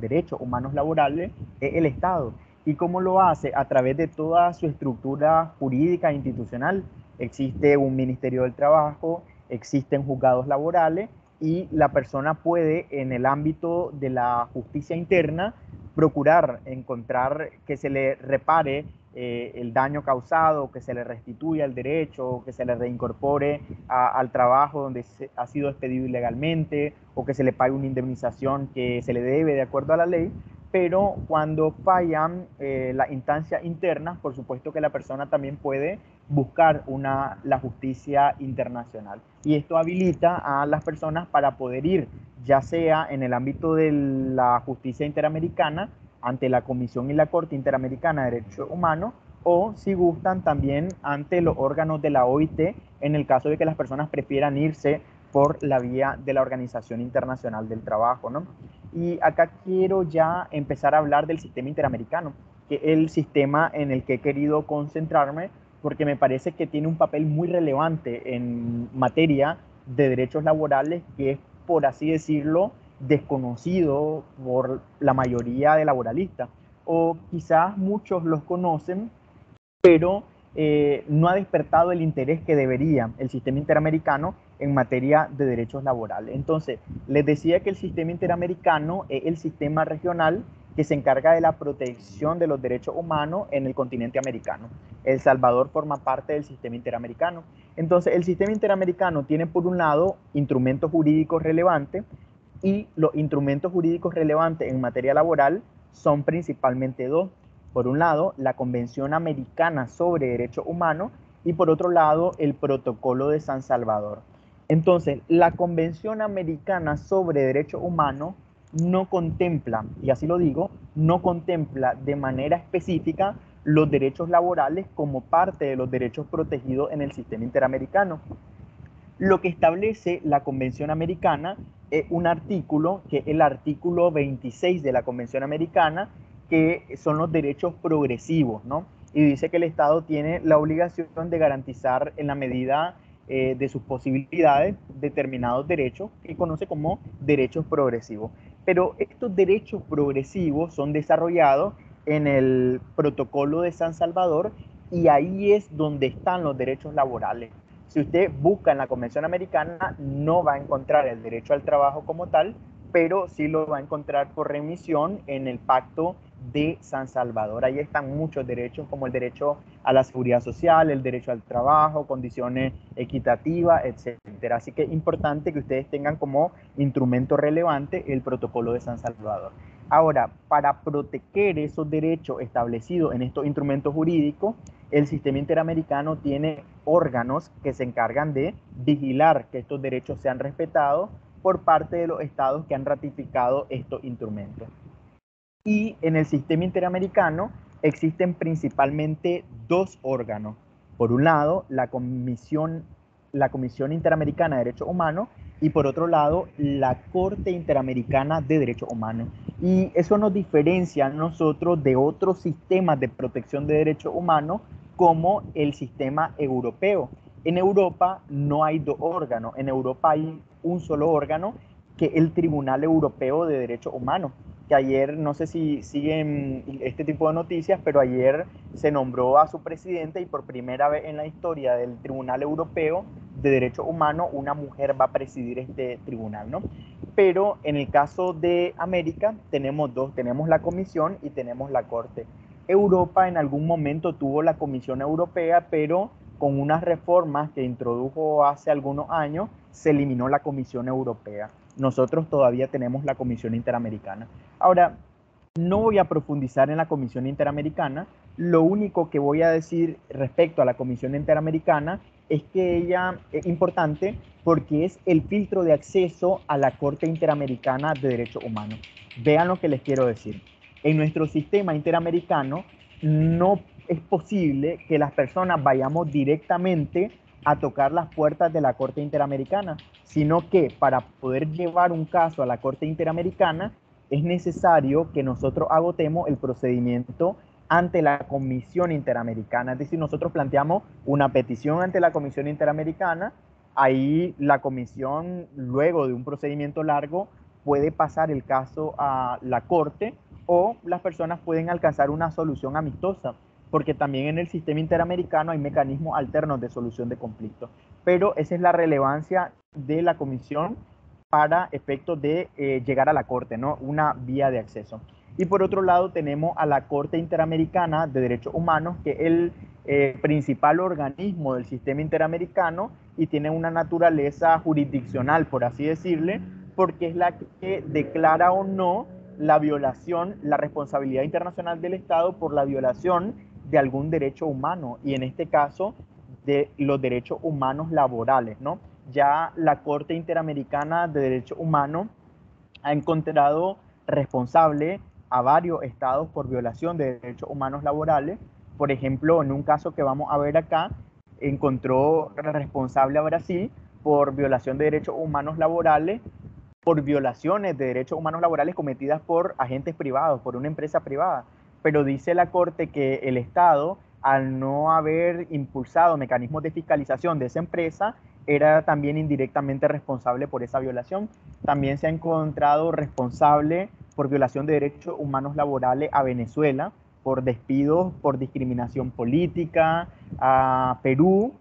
es el Estado. ¿Y cómo lo hace? A través de toda su estructura jurídica e institucional. Existe un Ministerio del Trabajo, existen juzgados laborales, y la persona puede, en el ámbito de la justicia interna, procurar encontrar que se le repare el daño causado, que se le restituya el derecho, que se le reincorpore al trabajo donde ha sido despedido ilegalmente, o que se le pague una indemnización que se le debe de acuerdo a la ley. Pero cuando fallan las instancias internas, por supuesto que la persona también puede buscar la justicia internacional. Y esto habilita a las personas para poder ir, ya sea en el ámbito de la justicia interamericana, ante la Comisión y la Corte Interamericana de Derechos Humanos, o si gustan también ante los órganos de la OIT, en el caso de que las personas prefieran irse por la vía de la Organización Internacional del Trabajo, ¿no? Y acá quiero ya empezar a hablar del sistema interamericano, que es el sistema en el que he querido concentrarme, porque me parece que tiene un papel muy relevante en materia de derechos laborales, que es, por así decirlo, desconocido por la mayoría de laboralistas, o quizás muchos los conocen, pero no ha despertado el interés que debería el sistema interamericano en materia de derechos laborales. Entonces, les decía que el sistema interamericano es el sistema regional que se encarga de la protección de los derechos humanos en el continente americano. El Salvador forma parte del sistema interamericano. Entonces, el sistema interamericano tiene, por un lado, instrumentos jurídicos relevantes, y los instrumentos jurídicos relevantes en materia laboral son principalmente dos. Por un lado, la Convención Americana sobre Derechos Humanos, y por otro lado, el Protocolo de San Salvador. Entonces, la Convención Americana sobre Derechos Humanos no contempla, y así lo digo, no contempla de manera específica los derechos laborales como parte de los derechos protegidos en el sistema interamericano. Lo que establece la Convención Americana es un artículo, que es el artículo 26 de la Convención Americana, que son los derechos progresivos, ¿no? Y dice que el Estado tiene la obligación de garantizar en la medida de sus posibilidades determinados derechos, que conoce como derechos progresivos. Pero estos derechos progresivos son desarrollados en el Protocolo de San Salvador, y ahí es donde están los derechos laborales. Si usted busca en la Convención Americana, no va a encontrar el derecho al trabajo como tal, pero sí lo va a encontrar por remisión en el Pacto de San Salvador. Ahí están muchos derechos, como el derecho a la seguridad social, el derecho al trabajo, condiciones equitativas, etcétera. Así que es importante que ustedes tengan como instrumento relevante el Protocolo de San Salvador. Ahora, para proteger esos derechos establecidos en estos instrumentos jurídicos, el sistema interamericano tiene órganos que se encargan de vigilar que estos derechos sean respetados por parte de los estados que han ratificado estos instrumentos. Y en el sistema interamericano existen principalmente dos órganos. Por un lado, la Comisión Interamericana de Derechos Humanos, y por otro lado, la Corte Interamericana de Derechos Humanos. Y eso nos diferencia a nosotros de otros sistemas de protección de derechos humanos, como el sistema europeo. En Europa no hay dos órganos, en Europa hay un solo órgano, que es el Tribunal Europeo de Derechos Humanos, que ayer, no sé si siguen este tipo de noticias, pero ayer se nombró a su presidente, y por primera vez en la historia del Tribunal Europeo de Derechos Humanos, una mujer va a presidir este tribunal, ¿no? Pero en el caso de América tenemos dos, tenemos la Comisión y tenemos la Corte. Europa en algún momento tuvo la Comisión Europea, pero con unas reformas que introdujo hace algunos años, se eliminó la Comisión Europea. Nosotros todavía tenemos la Comisión Interamericana. Ahora, no voy a profundizar en la Comisión Interamericana. Lo único que voy a decir respecto a la Comisión Interamericana es que ella es importante porque es el filtro de acceso a la Corte Interamericana de Derechos Humanos. Vean lo que les quiero decir. En nuestro sistema interamericano no es posible que las personas vayamos directamente a tocar las puertas de la Corte Interamericana, sino que para poder llevar un caso a la Corte Interamericana es necesario que nosotros agotemos el procedimiento ante la Comisión Interamericana. Es decir, nosotros planteamos una petición ante la Comisión Interamericana, ahí la Comisión, luego de un procedimiento largo, puede pasar el caso a la Corte, o las personas pueden alcanzar una solución amistosa, porque también en el sistema interamericano hay mecanismos alternos de solución de conflictos. Pero esa es la relevancia de la Comisión para efectos de llegar a la Corte, ¿no? Una vía de acceso. Y por otro lado tenemos a la Corte Interamericana de Derechos Humanos, que es el principal organismo del sistema interamericano, y tiene una naturaleza jurisdiccional, por así decirle, porque es la que declara o no la violación, la responsabilidad internacional del Estado por la violación de algún derecho humano, y en este caso de los derechos humanos laborales, ¿no? Ya la Corte Interamericana de Derechos Humanos ha encontrado responsable a varios estados por violación de derechos humanos laborales. Por ejemplo, en un caso que vamos a ver acá, encontró responsable a Brasil por violación de derechos humanos laborales, por violaciones de derechos humanos laborales cometidas por agentes privados, por una empresa privada. Pero dice la Corte que el Estado, al no haber impulsado mecanismos de fiscalización de esa empresa, era también indirectamente responsable por esa violación. También se ha encontrado responsable por violación de derechos humanos laborales a Venezuela, por despidos, por discriminación política, a Perú,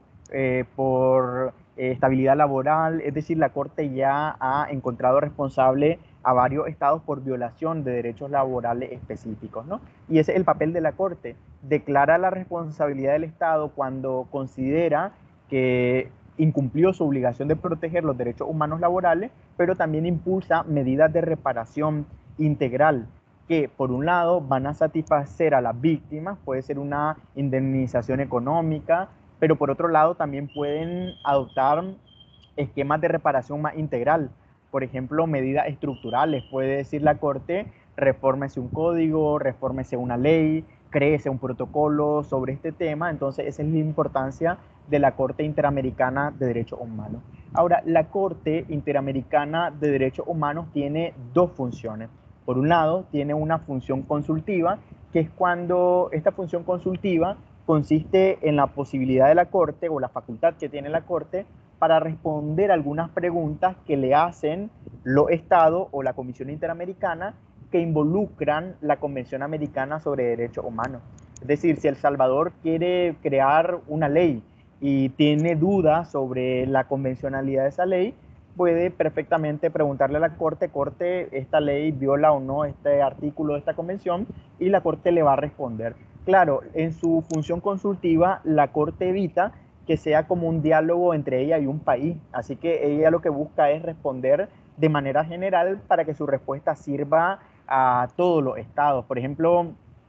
por estabilidad laboral. Es decir, la Corte ya ha encontrado responsable a varios estados por violación de derechos laborales específicos, ¿no? Y ese es el papel de la Corte, declara la responsabilidad del Estado cuando considera que incumplió su obligación de proteger los derechos humanos laborales, pero también impulsa medidas de reparación integral que, por un lado, van a satisfacer a las víctimas, puede ser una indemnización económica, pero por otro lado también pueden adoptar esquemas de reparación más integral. Por ejemplo, medidas estructurales. Puede decir la Corte, refórmese un código, refórmese una ley, créese un protocolo sobre este tema. Entonces, esa es la importancia de la Corte Interamericana de Derechos Humanos. Ahora, la Corte Interamericana de Derechos Humanos tiene dos funciones. Por un lado, tiene una función consultiva, que es cuando esta función consultiva consiste en la posibilidad de la Corte o la facultad que tiene la Corte para responder algunas preguntas que le hacen los estados o la Comisión Interamericana que involucran la Convención Americana sobre Derechos Humanos. Es decir, si El Salvador quiere crear una ley y tiene dudas sobre la convencionalidad de esa ley, puede perfectamente preguntarle a la Corte, esta ley viola o no este artículo de esta convención, y la Corte le va a responder. Claro, en su función consultiva, la Corte evita que sea como un diálogo entre ella y un país. Así que ella lo que busca es responder de manera general para que su respuesta sirva a todos los estados. Por ejemplo,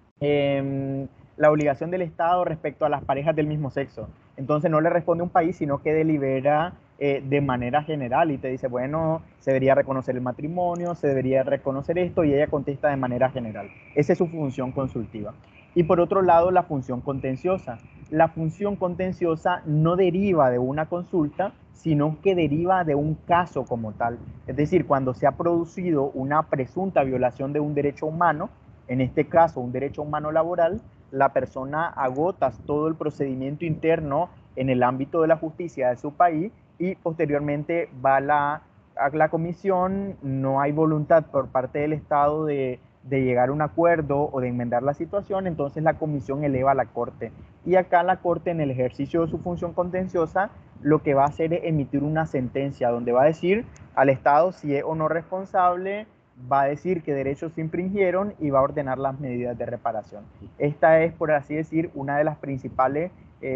la obligación del Estado respecto a las parejas del mismo sexo. Entonces no le responde un país, sino que delibera de manera general y te dice, bueno, se debería reconocer el matrimonio, se debería reconocer esto, y ella contesta de manera general. Esa es su función consultiva. Y por otro lado, la función contenciosa. La función contenciosa no deriva de una consulta, sino que deriva de un caso como tal. Es decir, cuando se ha producido una presunta violación de un derecho humano, en este caso un derecho humano laboral, la persona agota todo el procedimiento interno en el ámbito de la justicia de su país y posteriormente va a la comisión, no hay voluntad por parte del Estado de llegar a un acuerdo o de enmendar la situación, entonces la comisión eleva a la Corte. Y acá la Corte, en el ejercicio de su función contenciosa, lo que va a hacer es emitir una sentencia donde va a decir al Estado si es o no responsable, va a decir qué derechos se infringieron y va a ordenar las medidas de reparación. Esta es, por así decir, una de las principales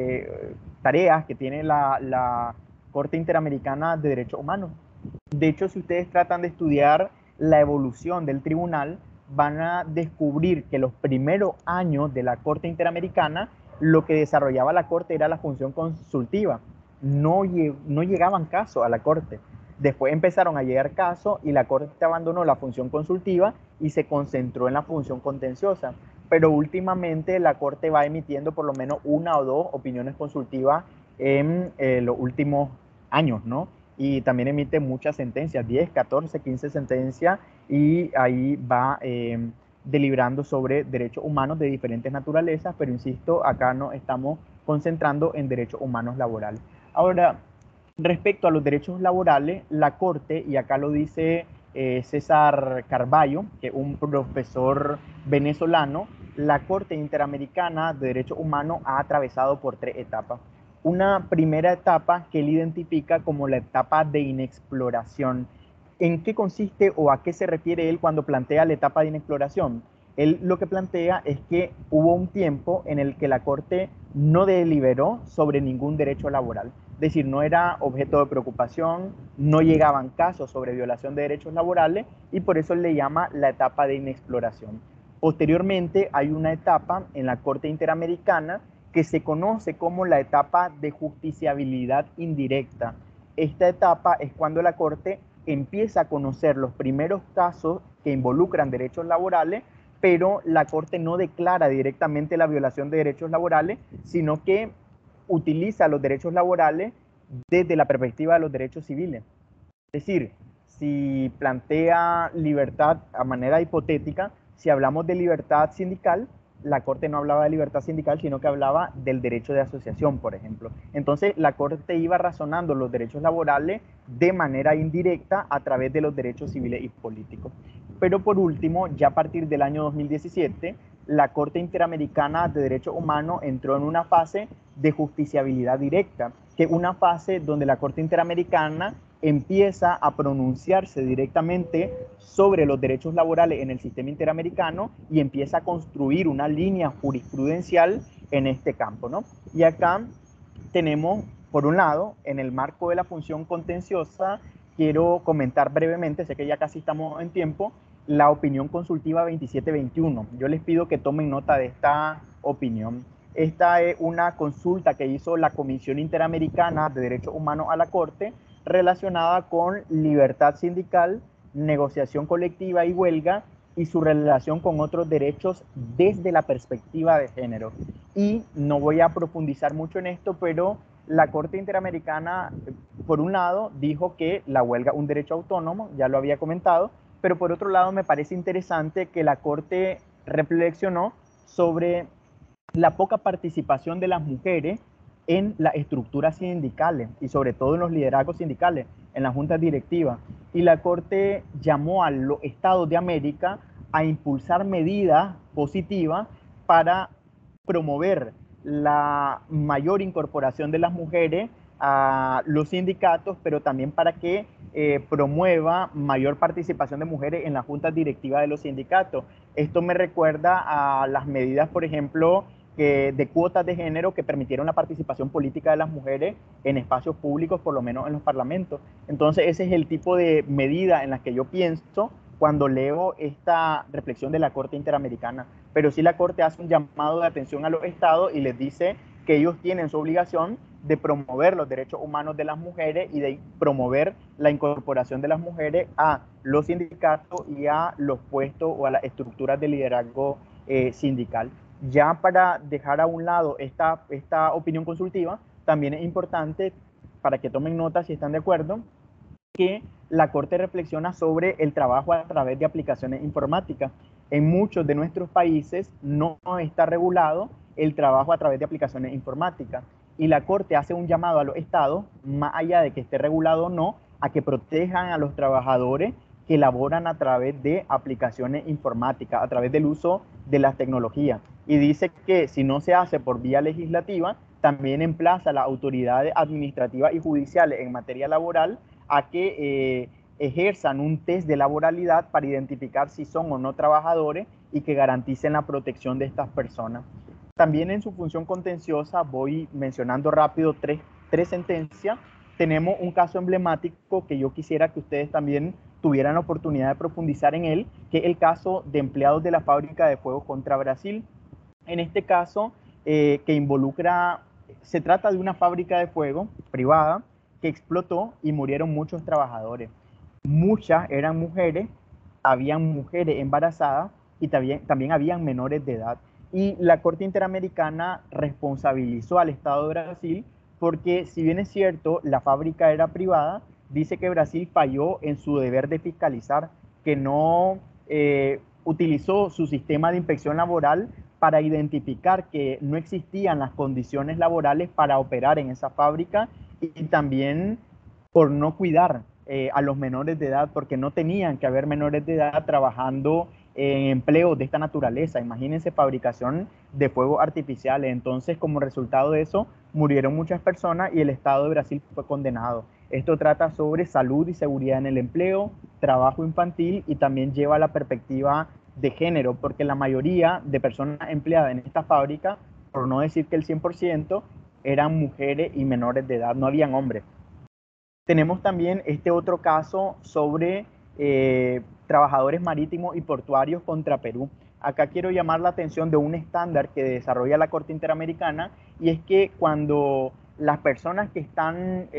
tareas que tiene la Corte Interamericana de Derechos Humanos. De hecho, si ustedes tratan de estudiar la evolución del tribunal, van a descubrir que los primeros años de la Corte Interamericana, lo que desarrollaba la Corte era la función consultiva. No llegaban casos a la Corte. Después empezaron a llegar casos y la Corte abandonó la función consultiva y se concentró en la función contenciosa. Pero últimamente la Corte va emitiendo por lo menos una o dos opiniones consultivas en los últimos años, ¿no? Y también emite muchas sentencias, 10, 14, 15 sentencias, y ahí va deliberando sobre derechos humanos de diferentes naturalezas, pero insisto, acá nos estamos concentrando en derechos humanos laborales. Ahora, respecto a los derechos laborales, la Corte, y acá lo dice César Carballo, que es un profesor venezolano, la Corte Interamericana de Derechos Humanos ha atravesado por 3 etapas. Una primera etapa que él identifica como la etapa de inexploración. ¿En qué consiste o a qué se refiere él cuando plantea la etapa de inexploración? Él lo que plantea es que hubo un tiempo en el que la Corte no deliberó sobre ningún derecho laboral. Es decir, no era objeto de preocupación, no llegaban casos sobre violación de derechos laborales y por eso le llama la etapa de inexploración. Posteriormente hay una etapa en la Corte Interamericana que se conoce como la etapa de justiciabilidad indirecta. Esta etapa es cuando la Corte empieza a conocer los primeros casos que involucran derechos laborales, pero la Corte no declara directamente la violación de derechos laborales, sino que utiliza los derechos laborales desde la perspectiva de los derechos civiles. Es decir, si plantea libertad a manera hipotética, si hablamos de libertad sindical, la Corte no hablaba de libertad sindical, sino que hablaba del derecho de asociación, por ejemplo. Entonces, la Corte iba razonando los derechos laborales de manera indirecta a través de los derechos civiles y políticos. Pero por último, ya a partir del año 2017, la Corte Interamericana de Derechos Humanos entró en una fase de justiciabilidad directa, que es una fase donde la Corte Interamericana empieza a pronunciarse directamente sobre los derechos laborales en el sistema interamericano y empieza a construir una línea jurisprudencial en este campo, ¿no? Y acá tenemos, por un lado, en el marco de la función contenciosa, quiero comentar brevemente, sé que ya casi estamos en tiempo, la opinión consultiva 2721. Yo les pido que tomen nota de esta opinión. Esta es una consulta que hizo la Comisión Interamericana de Derechos Humanos a la Corte relacionada con libertad sindical, negociación colectiva y huelga, y su relación con otros derechos desde la perspectiva de género. Y no voy a profundizar mucho en esto, pero la Corte Interamericana, por un lado, dijo que la huelga es un derecho autónomo, ya lo había comentado, pero por otro lado me parece interesante que la Corte reflexionó sobre la poca participación de las mujeres en las estructuras sindicales y sobre todo en los liderazgos sindicales, en las juntas directivas. Y la Corte llamó a los estados de América a impulsar medidas positivas para promover la mayor incorporación de las mujeres a los sindicatos, pero también para que promueva mayor participación de mujeres en las juntas directivas de los sindicatos. Esto me recuerda a las medidas, por ejemplo, de cuotas de género que permitieron la participación política de las mujeres en espacios públicos, por lo menos en los parlamentos. Entonces, ese es el tipo de medida en la que yo pienso cuando leo esta reflexión de la Corte Interamericana. Pero sí la Corte hace un llamado de atención a los estados y les dice que ellos tienen su obligación de promover los derechos humanos de las mujeres y de promover la incorporación de las mujeres a los sindicatos y a los puestos o a las estructuras de liderazgo sindical. Ya para dejar a un lado esta opinión consultiva, también es importante, para que tomen nota si están de acuerdo, que la Corte reflexiona sobre el trabajo a través de aplicaciones informáticas. En muchos de nuestros países no está regulado el trabajo a través de aplicaciones informáticas y la Corte hace un llamado a los estados, más allá de que esté regulado o no, a que protejan a los trabajadores que laboran a través de aplicaciones informáticas, a través del uso de las tecnologías. Y dice que si no se hace por vía legislativa, también emplaza a las autoridades administrativas y judiciales en materia laboral a que ejerzan un test de laboralidad para identificar si son o no trabajadores y que garanticen la protección de estas personas. También en su función contenciosa, voy mencionando rápido tres sentencias. Tenemos un caso emblemático que yo quisiera que ustedes también tuvieran la oportunidad de profundizar en él, que es el caso de empleados de la fábrica de fuego contra Brasil. En este caso, que involucra, se trata de una fábrica de fuego privada que explotó y murieron muchos trabajadores. Muchas eran mujeres, habían mujeres embarazadas y también habían menores de edad. Y la Corte Interamericana responsabilizó al Estado de Brasil porque, si bien es cierto, la fábrica era privada, dice que Brasil falló en su deber de fiscalizar, que no utilizó su sistema de inspección laboral para identificar que no existían las condiciones laborales para operar en esa fábrica y también por no cuidar a los menores de edad, porque no tenían que haber menores de edad trabajando en empleos de esta naturaleza. Imagínense fabricación de fuegos artificiales. Entonces, como resultado de eso, murieron muchas personas y el Estado de Brasil fue condenado. Esto trata sobre salud y seguridad en el empleo, trabajo infantil y también lleva la perspectiva de género, porque la mayoría de personas empleadas en esta fábrica, por no decir que el 100%, eran mujeres y menores de edad, no habían hombres. Tenemos también este otro caso sobre trabajadores marítimos y portuarios contra Perú. Acá quiero llamar la atención de un estándar que desarrolla la Corte Interamericana, y es que cuando las personas que están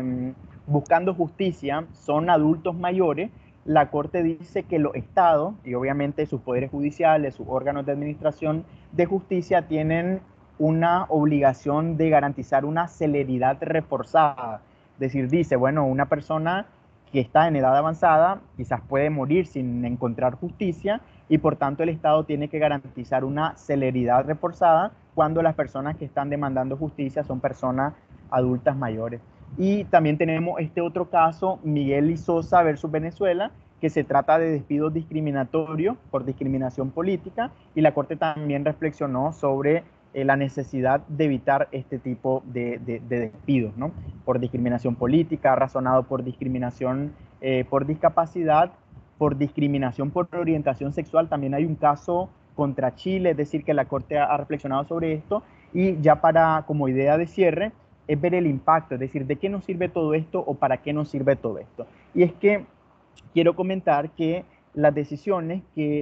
buscando justicia son adultos mayores, la Corte dice que los estados, y obviamente sus poderes judiciales, sus órganos de administración de justicia, tienen una obligación de garantizar una celeridad reforzada. Es decir, dice, bueno, una persona que está en edad avanzada quizás puede morir sin encontrar justicia y por tanto el Estado tiene que garantizar una celeridad reforzada cuando las personas que están demandando justicia son personas adultas mayores. Y también tenemos este otro caso, Miguel y Sosa versus Venezuela, que se trata de despidos discriminatorios por discriminación política, y la Corte también reflexionó sobre la necesidad de evitar este tipo de despidos, ¿no? Por discriminación política, razonado por discriminación por discapacidad, por discriminación por orientación sexual. También hay un caso contra Chile, es decir, que la Corte ha reflexionado sobre esto. Y ya como idea de cierre, es ver el impacto, es decir, ¿de qué nos sirve todo esto o para qué nos sirve todo esto? Y es que quiero comentar que las decisiones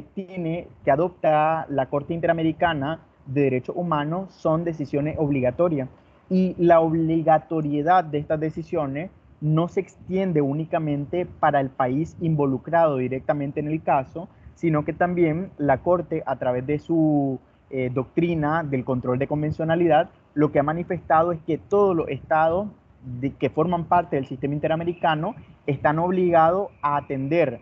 que adopta la Corte Interamericana de Derechos Humanos son decisiones obligatorias, y la obligatoriedad de estas decisiones no se extiende únicamente para el país involucrado directamente en el caso, sino que también la Corte, a través de su doctrina del control de convencionalidad, lo que ha manifestado es que todos los estados que forman parte del sistema interamericano están obligados a atender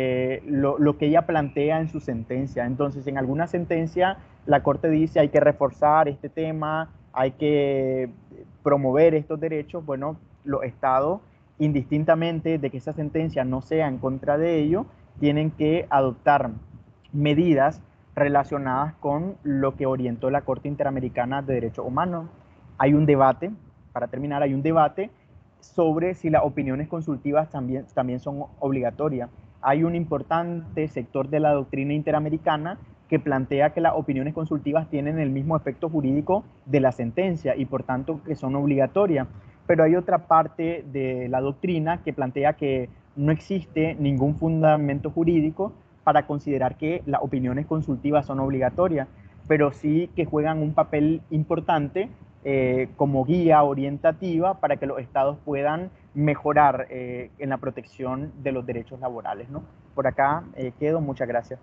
lo que ella plantea en su sentencia. Entonces, en alguna sentencia, la Corte dice hay que reforzar este tema, hay que promover estos derechos. Bueno, los estados, indistintamente de que esa sentencia no sea en contra de ello, tienen que adoptar medidas relacionadas con lo que orientó la Corte Interamericana de Derechos Humanos. Hay un debate, para terminar, hay un debate sobre si las opiniones consultivas también son obligatorias. Hay un importante sector de la doctrina interamericana que plantea que las opiniones consultivas tienen el mismo efecto jurídico de la sentencia y por tanto que son obligatorias. Pero hay otra parte de la doctrina que plantea que no existe ningún fundamento jurídico para considerar que las opiniones consultivas son obligatorias, pero sí que juegan un papel importante como guía orientativa para que los estados puedan mejorar en la protección de los derechos laborales, ¿no? Por acá quedo, muchas gracias.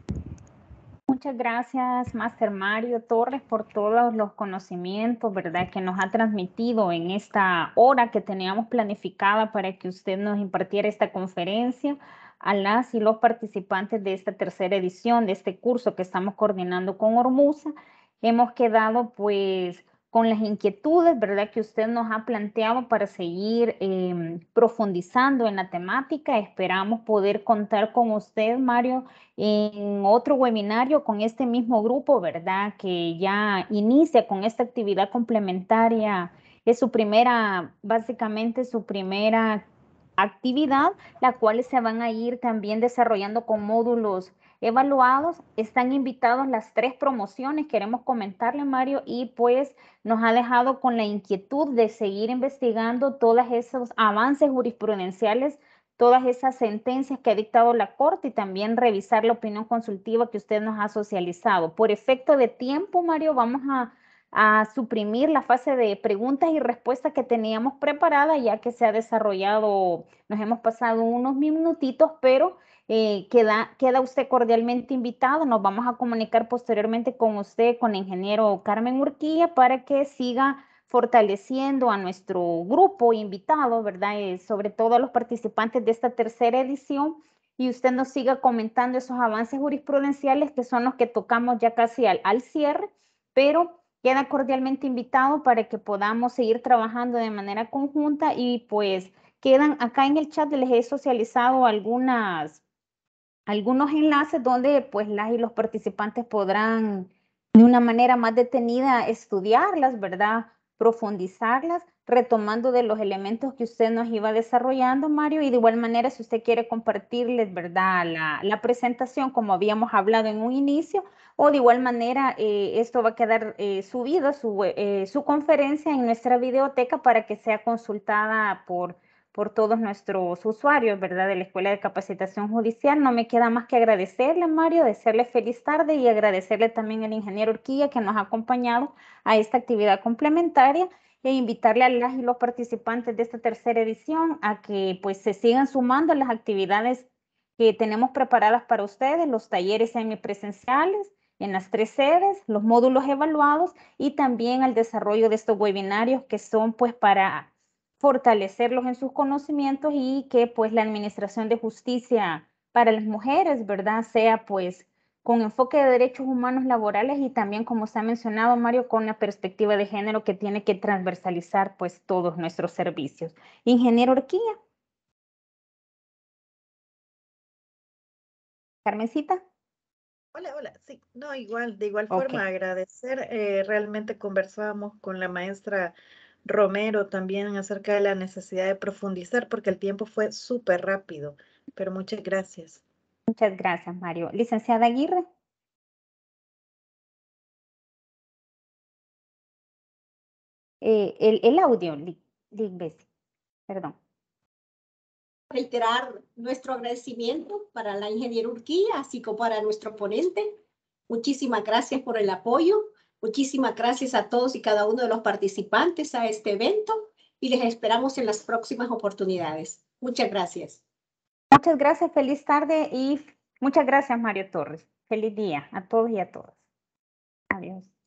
Muchas gracias, Máster Mario Torres, por todos los conocimientos, ¿verdad?, que nos ha transmitido en esta hora que teníamos planificada para que usted nos impartiera esta conferencia a las y los participantes de esta tercera edición de este curso que estamos coordinando con Ormusa. Hemos quedado, pues, con las inquietudes, ¿verdad?, que usted nos ha planteado para seguir profundizando en la temática. Esperamos poder contar con usted, Mario, en otro webinario con este mismo grupo, ¿verdad?, que ya inicia con esta actividad complementaria. Es su primera, básicamente su primera actividad, la cual se van a ir también desarrollando con módulos evaluados. Están invitados las 3 promociones, queremos comentarle, Mario, y pues nos ha dejado con la inquietud de seguir investigando todos esos avances jurisprudenciales, todas esas sentencias que ha dictado la Corte y también revisar la opinión consultiva que usted nos ha socializado. Por efecto de tiempo, Mario, vamos a suprimir la fase de preguntas y respuestas que teníamos preparada, ya que se ha desarrollado, nos hemos pasado unos minutitos, pero queda usted cordialmente invitado. Nos vamos a comunicar posteriormente con usted, con el ingeniero Carmen Urquía, para que siga fortaleciendo a nuestro grupo invitado, ¿verdad? Sobre todo a los participantes de esta tercera edición, y usted nos siga comentando esos avances jurisprudenciales que son los que tocamos ya casi al cierre, pero queda cordialmente invitado para que podamos seguir trabajando de manera conjunta. Y pues quedan acá en el chat, les he socializado algunos enlaces donde pues las y los participantes podrán de una manera más detenida estudiarlas, ¿verdad?, profundizarlas, retomando de los elementos que usted nos iba desarrollando, Mario. Y de igual manera, si usted quiere compartirles, ¿verdad?, la presentación como habíamos hablado en un inicio, o de igual manera esto va a quedar subido, su conferencia en nuestra videoteca para que sea consultada por todos nuestros usuarios, ¿verdad?, de la Escuela de Capacitación Judicial. No me queda más que agradecerle, Mario, desearle feliz tarde y agradecerle también al ingeniero Urquía que nos ha acompañado a esta actividad complementaria, e invitarle a las y los participantes de esta tercera edición a que pues se sigan sumando a las actividades que tenemos preparadas para ustedes, los talleres semipresenciales en las 3 sedes, los módulos evaluados y también al desarrollo de estos webinarios que son pues para fortalecerlos en sus conocimientos y que pues la administración de justicia para las mujeres, ¿verdad?, sea pues con enfoque de derechos humanos laborales y también, como se ha mencionado, Mario, con la perspectiva de género que tiene que transversalizar pues todos nuestros servicios. Ingeniero Urquía. Carmencita. Hola, sí, no, igual, de igual Ok. forma agradecer, realmente conversábamos con la maestra Romero también acerca de la necesidad de profundizar porque el tiempo fue súper rápido, pero muchas gracias. Muchas gracias, Mario. Licenciada Aguirre. El audio, perdón. Reiterar nuestro agradecimiento para la ingeniera Urquía, así como para nuestro ponente. Muchísimas gracias por el apoyo. Muchísimas gracias a todos y cada uno de los participantes a este evento. y les esperamos en las próximas oportunidades. Muchas gracias. Muchas gracias, feliz tarde y muchas gracias, Mario Torres. Feliz día a todos y a todas. Adiós.